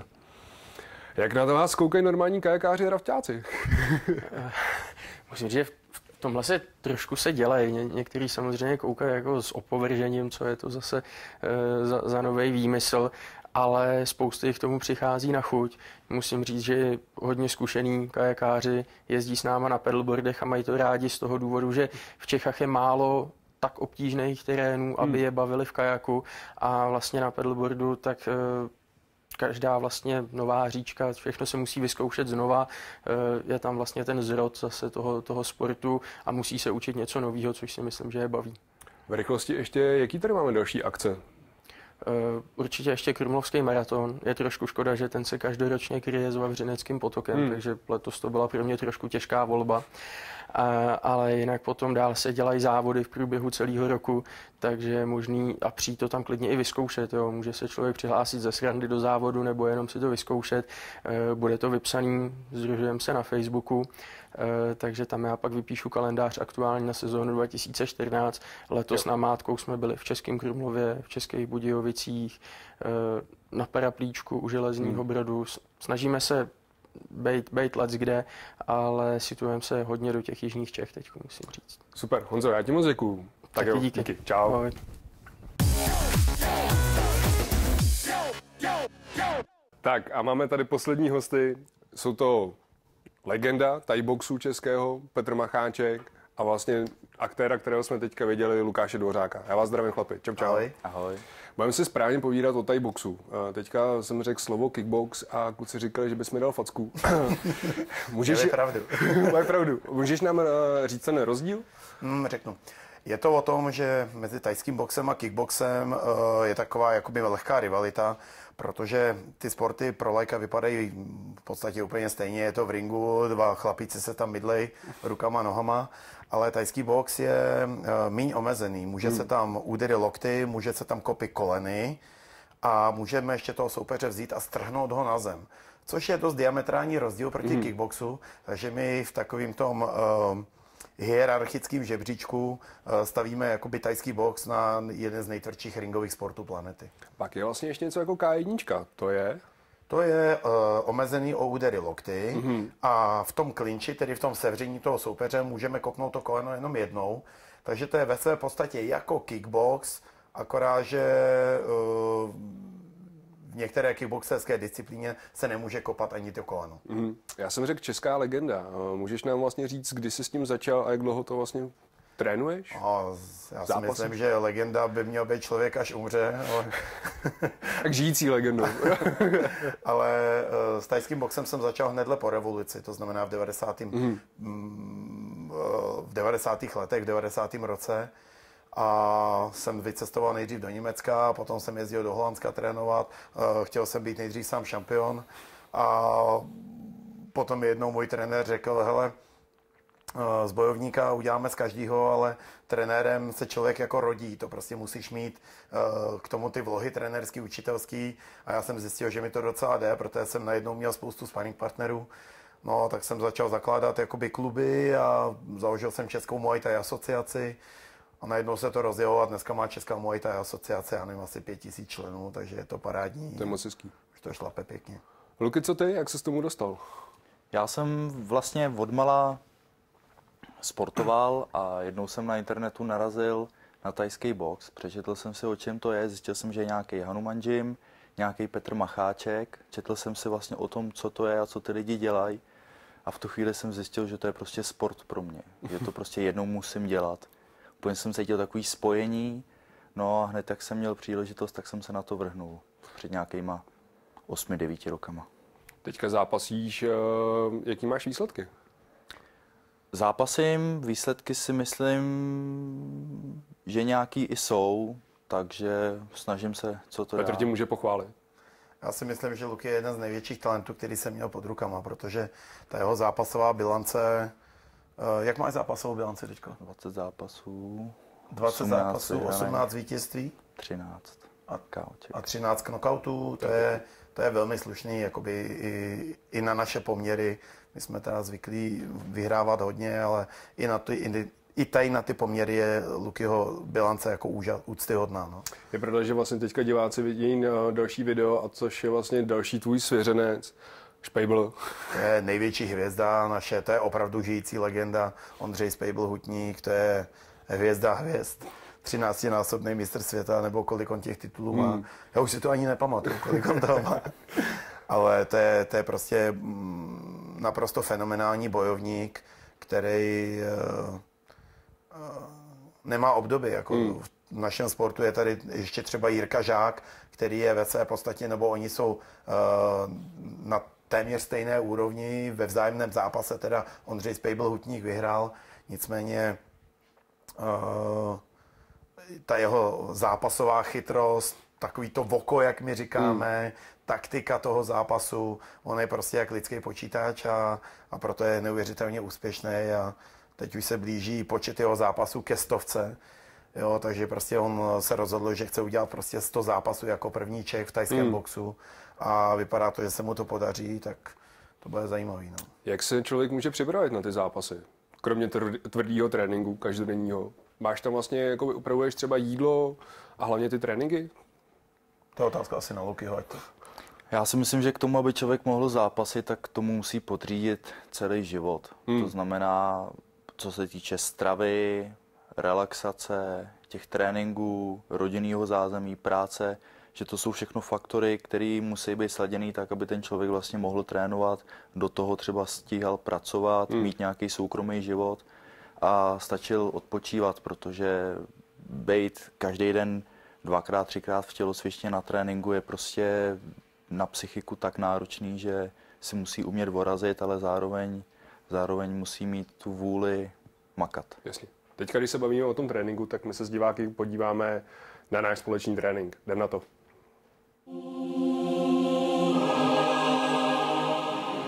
Jak na to vás koukají normální kajakáři a rafťáci? Musím říct, že v tomhle se trošku se dělají. Ně, někteří samozřejmě koukají jako s opovržením, co je to zase e, za, za nový výmysl, ale spousty k tomu přichází na chuť. Musím říct, že hodně zkušený kajakáři jezdí s náma na pedalboardech a mají to rádi z toho důvodu, že v Čechách je málo tak obtížných terénů, aby je bavili v kajaku a vlastně na pedalboardu tak e, každá vlastně nová říčka, všechno se musí vyzkoušet znova, e, je tam vlastně ten zrod zase toho, toho sportu a musí se učit něco nového, což si myslím, že je baví. V rychlosti ještě, jaký tady máme další akce? E, určitě ještě Krumlovský maraton. Je trošku škoda, že ten se každoročně kryje s Vavřineckým potokem, hmm. takže letos to byla pro mě trošku těžká volba. A, ale jinak potom dál se dělají závody v průběhu celého roku, takže je možný a přijít to tam klidně i vyzkoušet. Jo. Může se člověk přihlásit ze srandy do závodu nebo jenom si to vyzkoušet. E, bude to vypsaný, združujeme se na Facebooku, e, takže tam já pak vypíšu kalendář aktuální na sezónu dva tisíce čtrnáct. Letos jo. Namátkou jsme byli v Českém Krumlově, v Českých Budějovicích, e, na Paraplíčku u Železného hmm. Brodu. Snažíme se Bejt, bejt lec kde, ale situujeme se hodně do těch jižních Čech teď, musím říct. Super, Honzo, já ti moc děkuju. Tak, tak jo, díky. díky. Čau. Ahoj. Tak a máme tady poslední hosty. Jsou to legenda thaiboxu českého, Petr Macháček a vlastně aktéra, kterého jsme teďka viděli, Lukáše Dvořáka. Já vás zdravím, chlapi. Čau, čau. Ahoj. Ahoj. Budeme si správně povídat o thaiboxu. Teďka jsem řekl slovo kickbox a kluci říkali, že bys mi dal facku. Můžeš... Je pravdu. Máš pravdu. Můžeš nám říct ten rozdíl? Hmm, řeknu. Je to o tom, že mezi thajským boxem a kickboxem je taková jakoby lehká rivalita, protože ty sporty pro laika vypadají podstatě úplně stejně, je to v ringu, dva chlapíci se tam mydlej rukama, nohama, ale tajský box je míň omezený. Může hmm. se tam údery lokty, může se tam kopy koleny a můžeme ještě toho soupeře vzít a strhnout ho na zem. Což je dost diametrální rozdíl proti hmm. kickboxu, takže my v takovým tom uh, hierarchickým žebříčku uh, stavíme jakoby tajský box na jeden z nejtvrdších ringových sportů planety. Pak je vlastně ještě něco jako ká jedna, to je? To je uh, omezený o údery lokty mm-hmm. a v tom klinči, tedy v tom sevření toho soupeře, můžeme kopnout to koleno jenom jednou. Takže to je ve své podstatě jako kickbox, akorát, že uh, v některé kickboxerské disciplíně se nemůže kopat ani to koleno. Mm-hmm. Já jsem řekl česká legenda. Můžeš nám vlastně říct, kdy jsi s tím začal a jak dlouho to vlastně trénuješ? No, já si Zápasy? myslím, že legenda by měl být člověk, až umře. Ale... tak žijící legendou. ale uh, s tajským boxem jsem začal hnedle po revoluci, to znamená v devadesátém Mm. Mm, v devadesátých letech, v devadesátém roce. A jsem vycestoval nejdřív do Německa, potom jsem jezdil do Holandska trénovat. Uh, chtěl jsem být nejdřív sám šampion. A potom jednou můj trenér řekl, hele, z bojovníka uděláme z každého, ale trenérem se člověk jako rodí, to prostě musíš mít uh, k tomu ty vlohy trenérský, učitelský a já jsem zjistil, že mi to docela jde, protože jsem najednou měl spoustu sparring partnerů, no tak jsem začal zakládat jakoby kluby a založil jsem Českou Muay Thai asociaci a najednou se to rozjelo a dneska má Česká Muay Thai asociace, já nevím, asi pět tisíc členů, takže je to parádní. To je moc hezký. Už to šlape pěkně. Luky, co ty, jak se s tomu dostal? Já jsem vlastně odmala sportoval a jednou jsem na internetu narazil na tajský box. Přečetl jsem si, o čem to je, zjistil jsem, že je nějaký Hanuman Gym, nějaký Petr Macháček. Četl jsem si vlastně o tom, co to je a co ty lidi dělají. A v tu chvíli jsem zjistil, že to je prostě sport pro mě. Že to prostě jednou musím dělat. Úplně jsem cítil takový spojení. No a hned, jak jsem měl příležitost, tak jsem se na to vrhnul. Před nějakýma osmi, devíti rokama. Teďka zápasíš, jaký máš výsledky? Zápasím, výsledky si myslím, že nějaký i jsou, takže snažím se, co to Petr tě může pochválit. Já si myslím, že Luky je jeden z největších talentů, který jsem měl pod rukama, protože ta jeho zápasová bilance, jak máš zápasovou bilanci teďko? dvacet zápasů, dvacet zápasů, osmnáct vítězství, třináct a, a třináct knockoutů, to je, to je velmi slušný, jakoby i, i na naše poměry. My jsme teda zvyklí vyhrávat hodně, ale i, na ty, i, i tady na ty poměry je Lukyho bilance jako úža, úctyhodná. No. Je pravda, že vlastně teďka diváci vidí další video, a což je vlastně další tvůj svěřenec, Špejbl. To je největší hvězda naše, to je opravdu žijící legenda, Ondřej Špejbl Hutník, to je hvězda hvězd. třináctinásobný mistr světa, nebo kolik on těch titulů má. Hmm. Já už si to ani nepamatuju, kolik on toho má. Ale to je, to je prostě naprosto fenomenální bojovník, který uh, uh, nemá obdoby. Jako hmm. V našem sportu je tady ještě třeba Jirka Žák, který je ve své podstatě, nebo oni jsou uh, na téměř stejné úrovni, ve vzájemném zápase teda Ondřej Špejbl Hutník vyhrál, nicméně uh, ta jeho zápasová chytrost, takový to voko, jak my říkáme, hmm. taktika toho zápasu, on je prostě jak lidský počítač a, a proto je neuvěřitelně úspěšný a teď už se blíží počet jeho zápasů ke stovce, jo, takže prostě on se rozhodl, že chce udělat prostě sto zápasů jako první Čech v tajském hmm. boxu a vypadá to, že se mu to podaří, tak to bude zajímavý. No. Jak se člověk může připravit na ty zápasy? Kromě tvrdého tréninku každodenního. Máš tam vlastně, jako upravuješ třeba jídlo a hlavně ty tréninky? To je otázka asi na Lukyho. Já si myslím, že k tomu, aby člověk mohl zápasit, tak k tomu musí podřídit celý život. Hmm. To znamená, co se týče stravy, relaxace, těch tréninků, rodinného zázemí, práce, že to jsou všechno faktory, které musí být sladěný tak, aby ten člověk vlastně mohl trénovat, do toho třeba stíhal pracovat, hmm. mít nějaký soukromý život a stačil odpočívat, protože být každý den dvakrát, třikrát v tělocvičně na tréninku je prostě na psychiku tak náročný, že si musí umět vorazit, ale zároveň, zároveň musí mít tu vůli makat. Jasně. Teďka, když se bavíme o tom tréninku, tak my se s diváky podíváme na náš společný trénink. Jdem na to.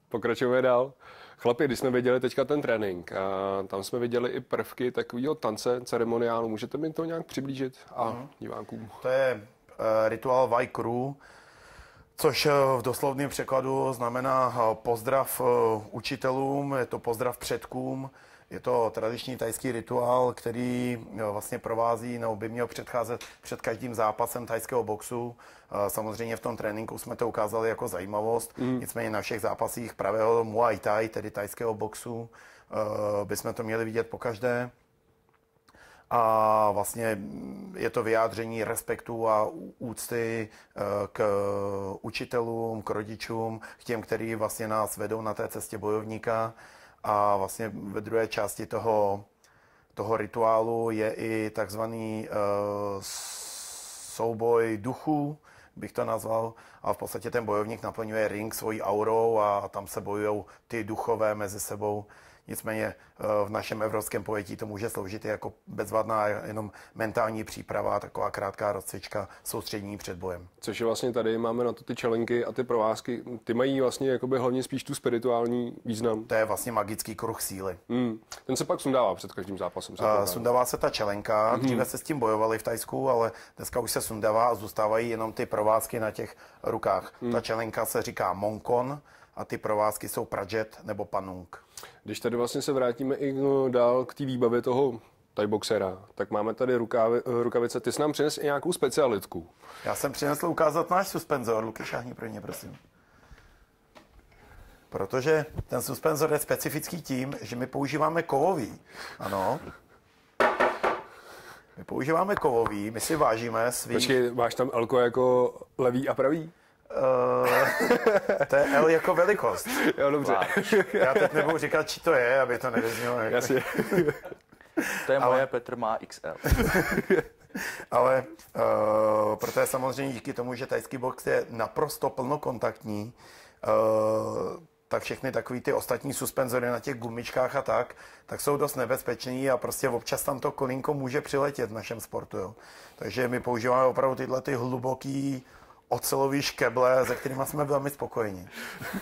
Pokračujeme dál. Chlapi, když jsme viděli teďka ten trénink, a tam jsme viděli i prvky takového tance, ceremoniálu. Můžete mi to nějak přiblížit a mm. divákům? To je uh, rituál Vajkru, což v doslovném překladu znamená pozdrav učitelům, je to pozdrav předkům, je to tradiční thajský rituál, který vlastně provází nebo by měl předcházet před každým zápasem thajského boxu. Samozřejmě v tom tréninku jsme to ukázali jako zajímavost, mm. nicméně na všech zápasích pravého Muay Thai, tedy thajského boxu, bychom to měli vidět pokaždé. A vlastně je to vyjádření respektu a úcty k učitelům, k rodičům, k těm, kteří vlastně nás vedou na té cestě bojovníka. A vlastně ve druhé části toho, toho rituálu je i takzvaný uh, souboj duchů, bych to nazval. A v podstatě ten bojovník naplňuje ring svojí aurou a tam se bojují ty duchové mezi sebou. Nicméně v našem evropském pojetí to může sloužit jako bezvadná jenom mentální příprava, taková krátká rozcvička soustředění před bojem. Což je vlastně tady, máme na to ty čelenky a ty provázky, ty mají vlastně jakoby hlavně spíš tu spirituální význam. To je vlastně magický kruh síly. Hmm. Ten se pak sundává před každým zápasem. Se uh, sundává se ta čelenka, mm-hmm. dříve se s tím bojovali v Thajsku, ale dneska už se sundává a zůstávají jenom ty provázky na těch rukách. Mm. Ta čelenka se říká Mongkon a ty provázky jsou Prajet nebo Panung. Když tady vlastně se vrátíme i dál k té výbavě toho thaiboxera, tak máme tady rukavi, rukavice. Ty jsi nám přines i nějakou specialitku. Já jsem přinesl ukázat náš suspenzor. Luky, šáhni pro ně, prosím. Protože ten suspenzor je specifický tím, že my používáme kovový. Ano. My používáme kovový, my si vážíme svý... Počkej, máš tam Elko jako levý a pravý? Uh, to je L jako velikost. Jo, dobře. Já teď nebudu říkat, či to je, aby to nevyznělo. Jasně. To je moje, ale... Petr má X L. Ale uh, protože samozřejmě díky tomu, že thajský box je naprosto plnokontaktní, uh, tak všechny takový ty ostatní suspenzory na těch gumičkách a tak, tak jsou dost nebezpečný a prostě občas tam to kolínko může přiletět v našem sportu. Jo. Takže my používáme opravdu tyhle ty hluboký ocelový škeble, se kterými jsme velmi spokojeni.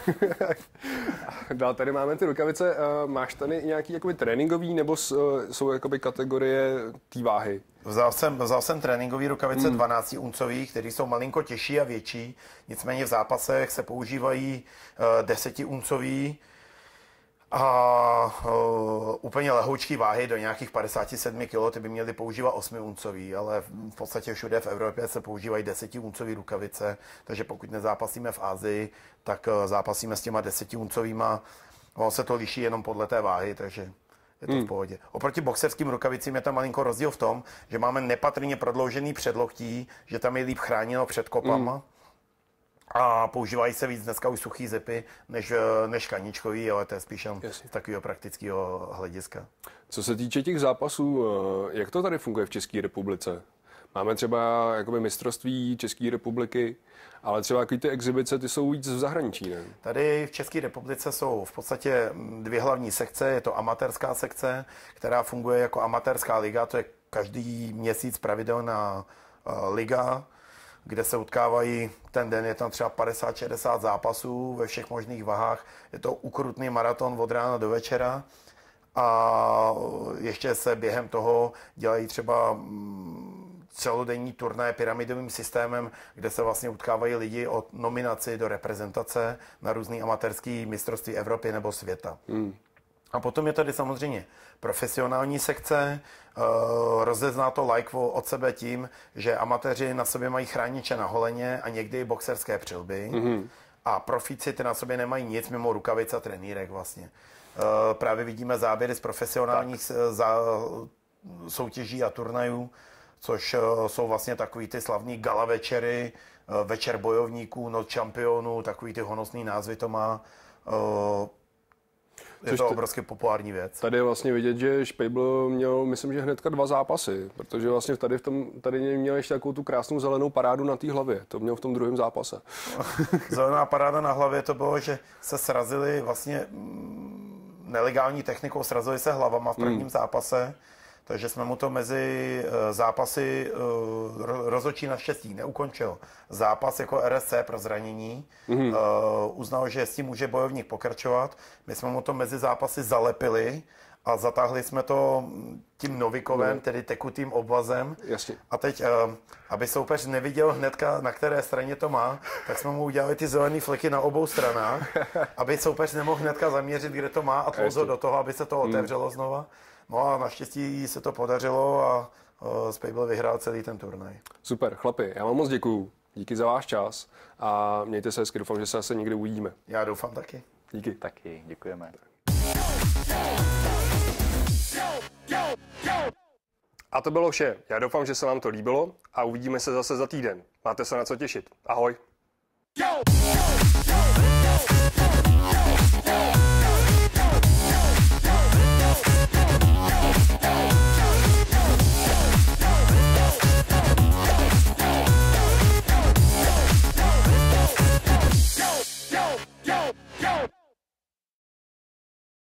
Dál tady máme ty rukavice. Máš tady nějaký jakoby tréninkový, nebo jsou jakoby kategorie té váhy? Vzal jsem, vzal jsem tréninkový rukavice hmm. dvanáct uncový, které jsou malinko těžší a větší. Nicméně v zápasech se používají deset uncový a uh, úplně lehoučký váhy do nějakých padesát sedm kilogramů, ty by měly používat osm uncový, ale v podstatě všude v Evropě se používají deset uncový rukavice, takže pokud nezápasíme v Asii, tak uh, zápasíme s těma deset uncovýma. Ono se to liší jenom podle té váhy, takže je to hmm. v pohodě. Oproti boxerským rukavicím je tam malinko rozdíl v tom, že máme nepatrně prodloužený předloktí, že tam je líp chráněno před kopama. Hmm. A používají se víc dneska už suchý zipy než, než kaničkový, ale to je spíš z takového praktického hlediska. Co se týče těch zápasů, jak to tady funguje v České republice? Máme třeba jakoby mistrovství České republiky, ale třeba jaký ty exibice, ty jsou víc v zahraničí, ne? Tady v České republice jsou v podstatě dvě hlavní sekce. Je to amatérská sekce, která funguje jako amatérská liga, to je každý měsíc pravidelná uh, liga, kde se utkávají, ten den je tam třeba padesát šedesát zápasů ve všech možných vahách. Je to ukrutný maraton od rána do večera a ještě se během toho dělají třeba celodenní turnaje pyramidovým systémem, kde se vlastně utkávají lidi o nominaci do reprezentace na různý amatérský mistrovství Evropy nebo světa. Hmm. A potom je tady samozřejmě profesionální sekce, uh, rozezná to like od sebe tím, že amatéři na sobě mají chrániče na holeně a někdy boxerské přilby mm-hmm. a profíci ty na sobě nemají nic mimo rukavice a trenýrek vlastně. Uh, právě vidíme záběry z profesionálních za, soutěží a turnajů, což uh, jsou vlastně takový ty slavný gala večery, uh, večer bojovníků, noc šampionů, takový ty honosný názvy to má. Uh, Je Což to obrovsky populární věc. Tady je vlastně vidět, že Špejbl měl, myslím, že hnedka dva zápasy, protože vlastně tady, v tom, tady měl ještě takovou tu krásnou zelenou parádu na té hlavě. To měl v tom druhém zápase. Zelená paráda na hlavě to bylo, že se srazili vlastně nelegální technikou, srazili se hlavama v prvním hmm. zápase. takže jsme mu to mezi zápasy rozhodčí naštěstí neukončil. Zápas jako R S C pro zranění, mm-hmm. uznal, že s tím může bojovník pokračovat. My jsme mu to mezi zápasy zalepili a zatáhli jsme to tím Novikovem, no. tedy tekutým obvazem. Jasně. A teď, aby soupeř neviděl hnedka, na které straně to má, tak jsme mu udělali ty zelené fleky na obou stranách, aby soupeř nemohl hnedka zaměřit, kde to má a tlouzl do toho, aby se to otevřelo hmm. znova. No a naštěstí se to podařilo a Spejbl vyhrál celý ten turnaj. Super, chlapi, já vám moc děkuju. Díky za váš čas a mějte se hezky, doufám, že se zase někdy uvidíme. Já doufám taky. Díky. Taky, děkujeme. A to bylo vše. Já doufám, že se vám to líbilo a uvidíme se zase za týden. Máte se na co těšit. Ahoj.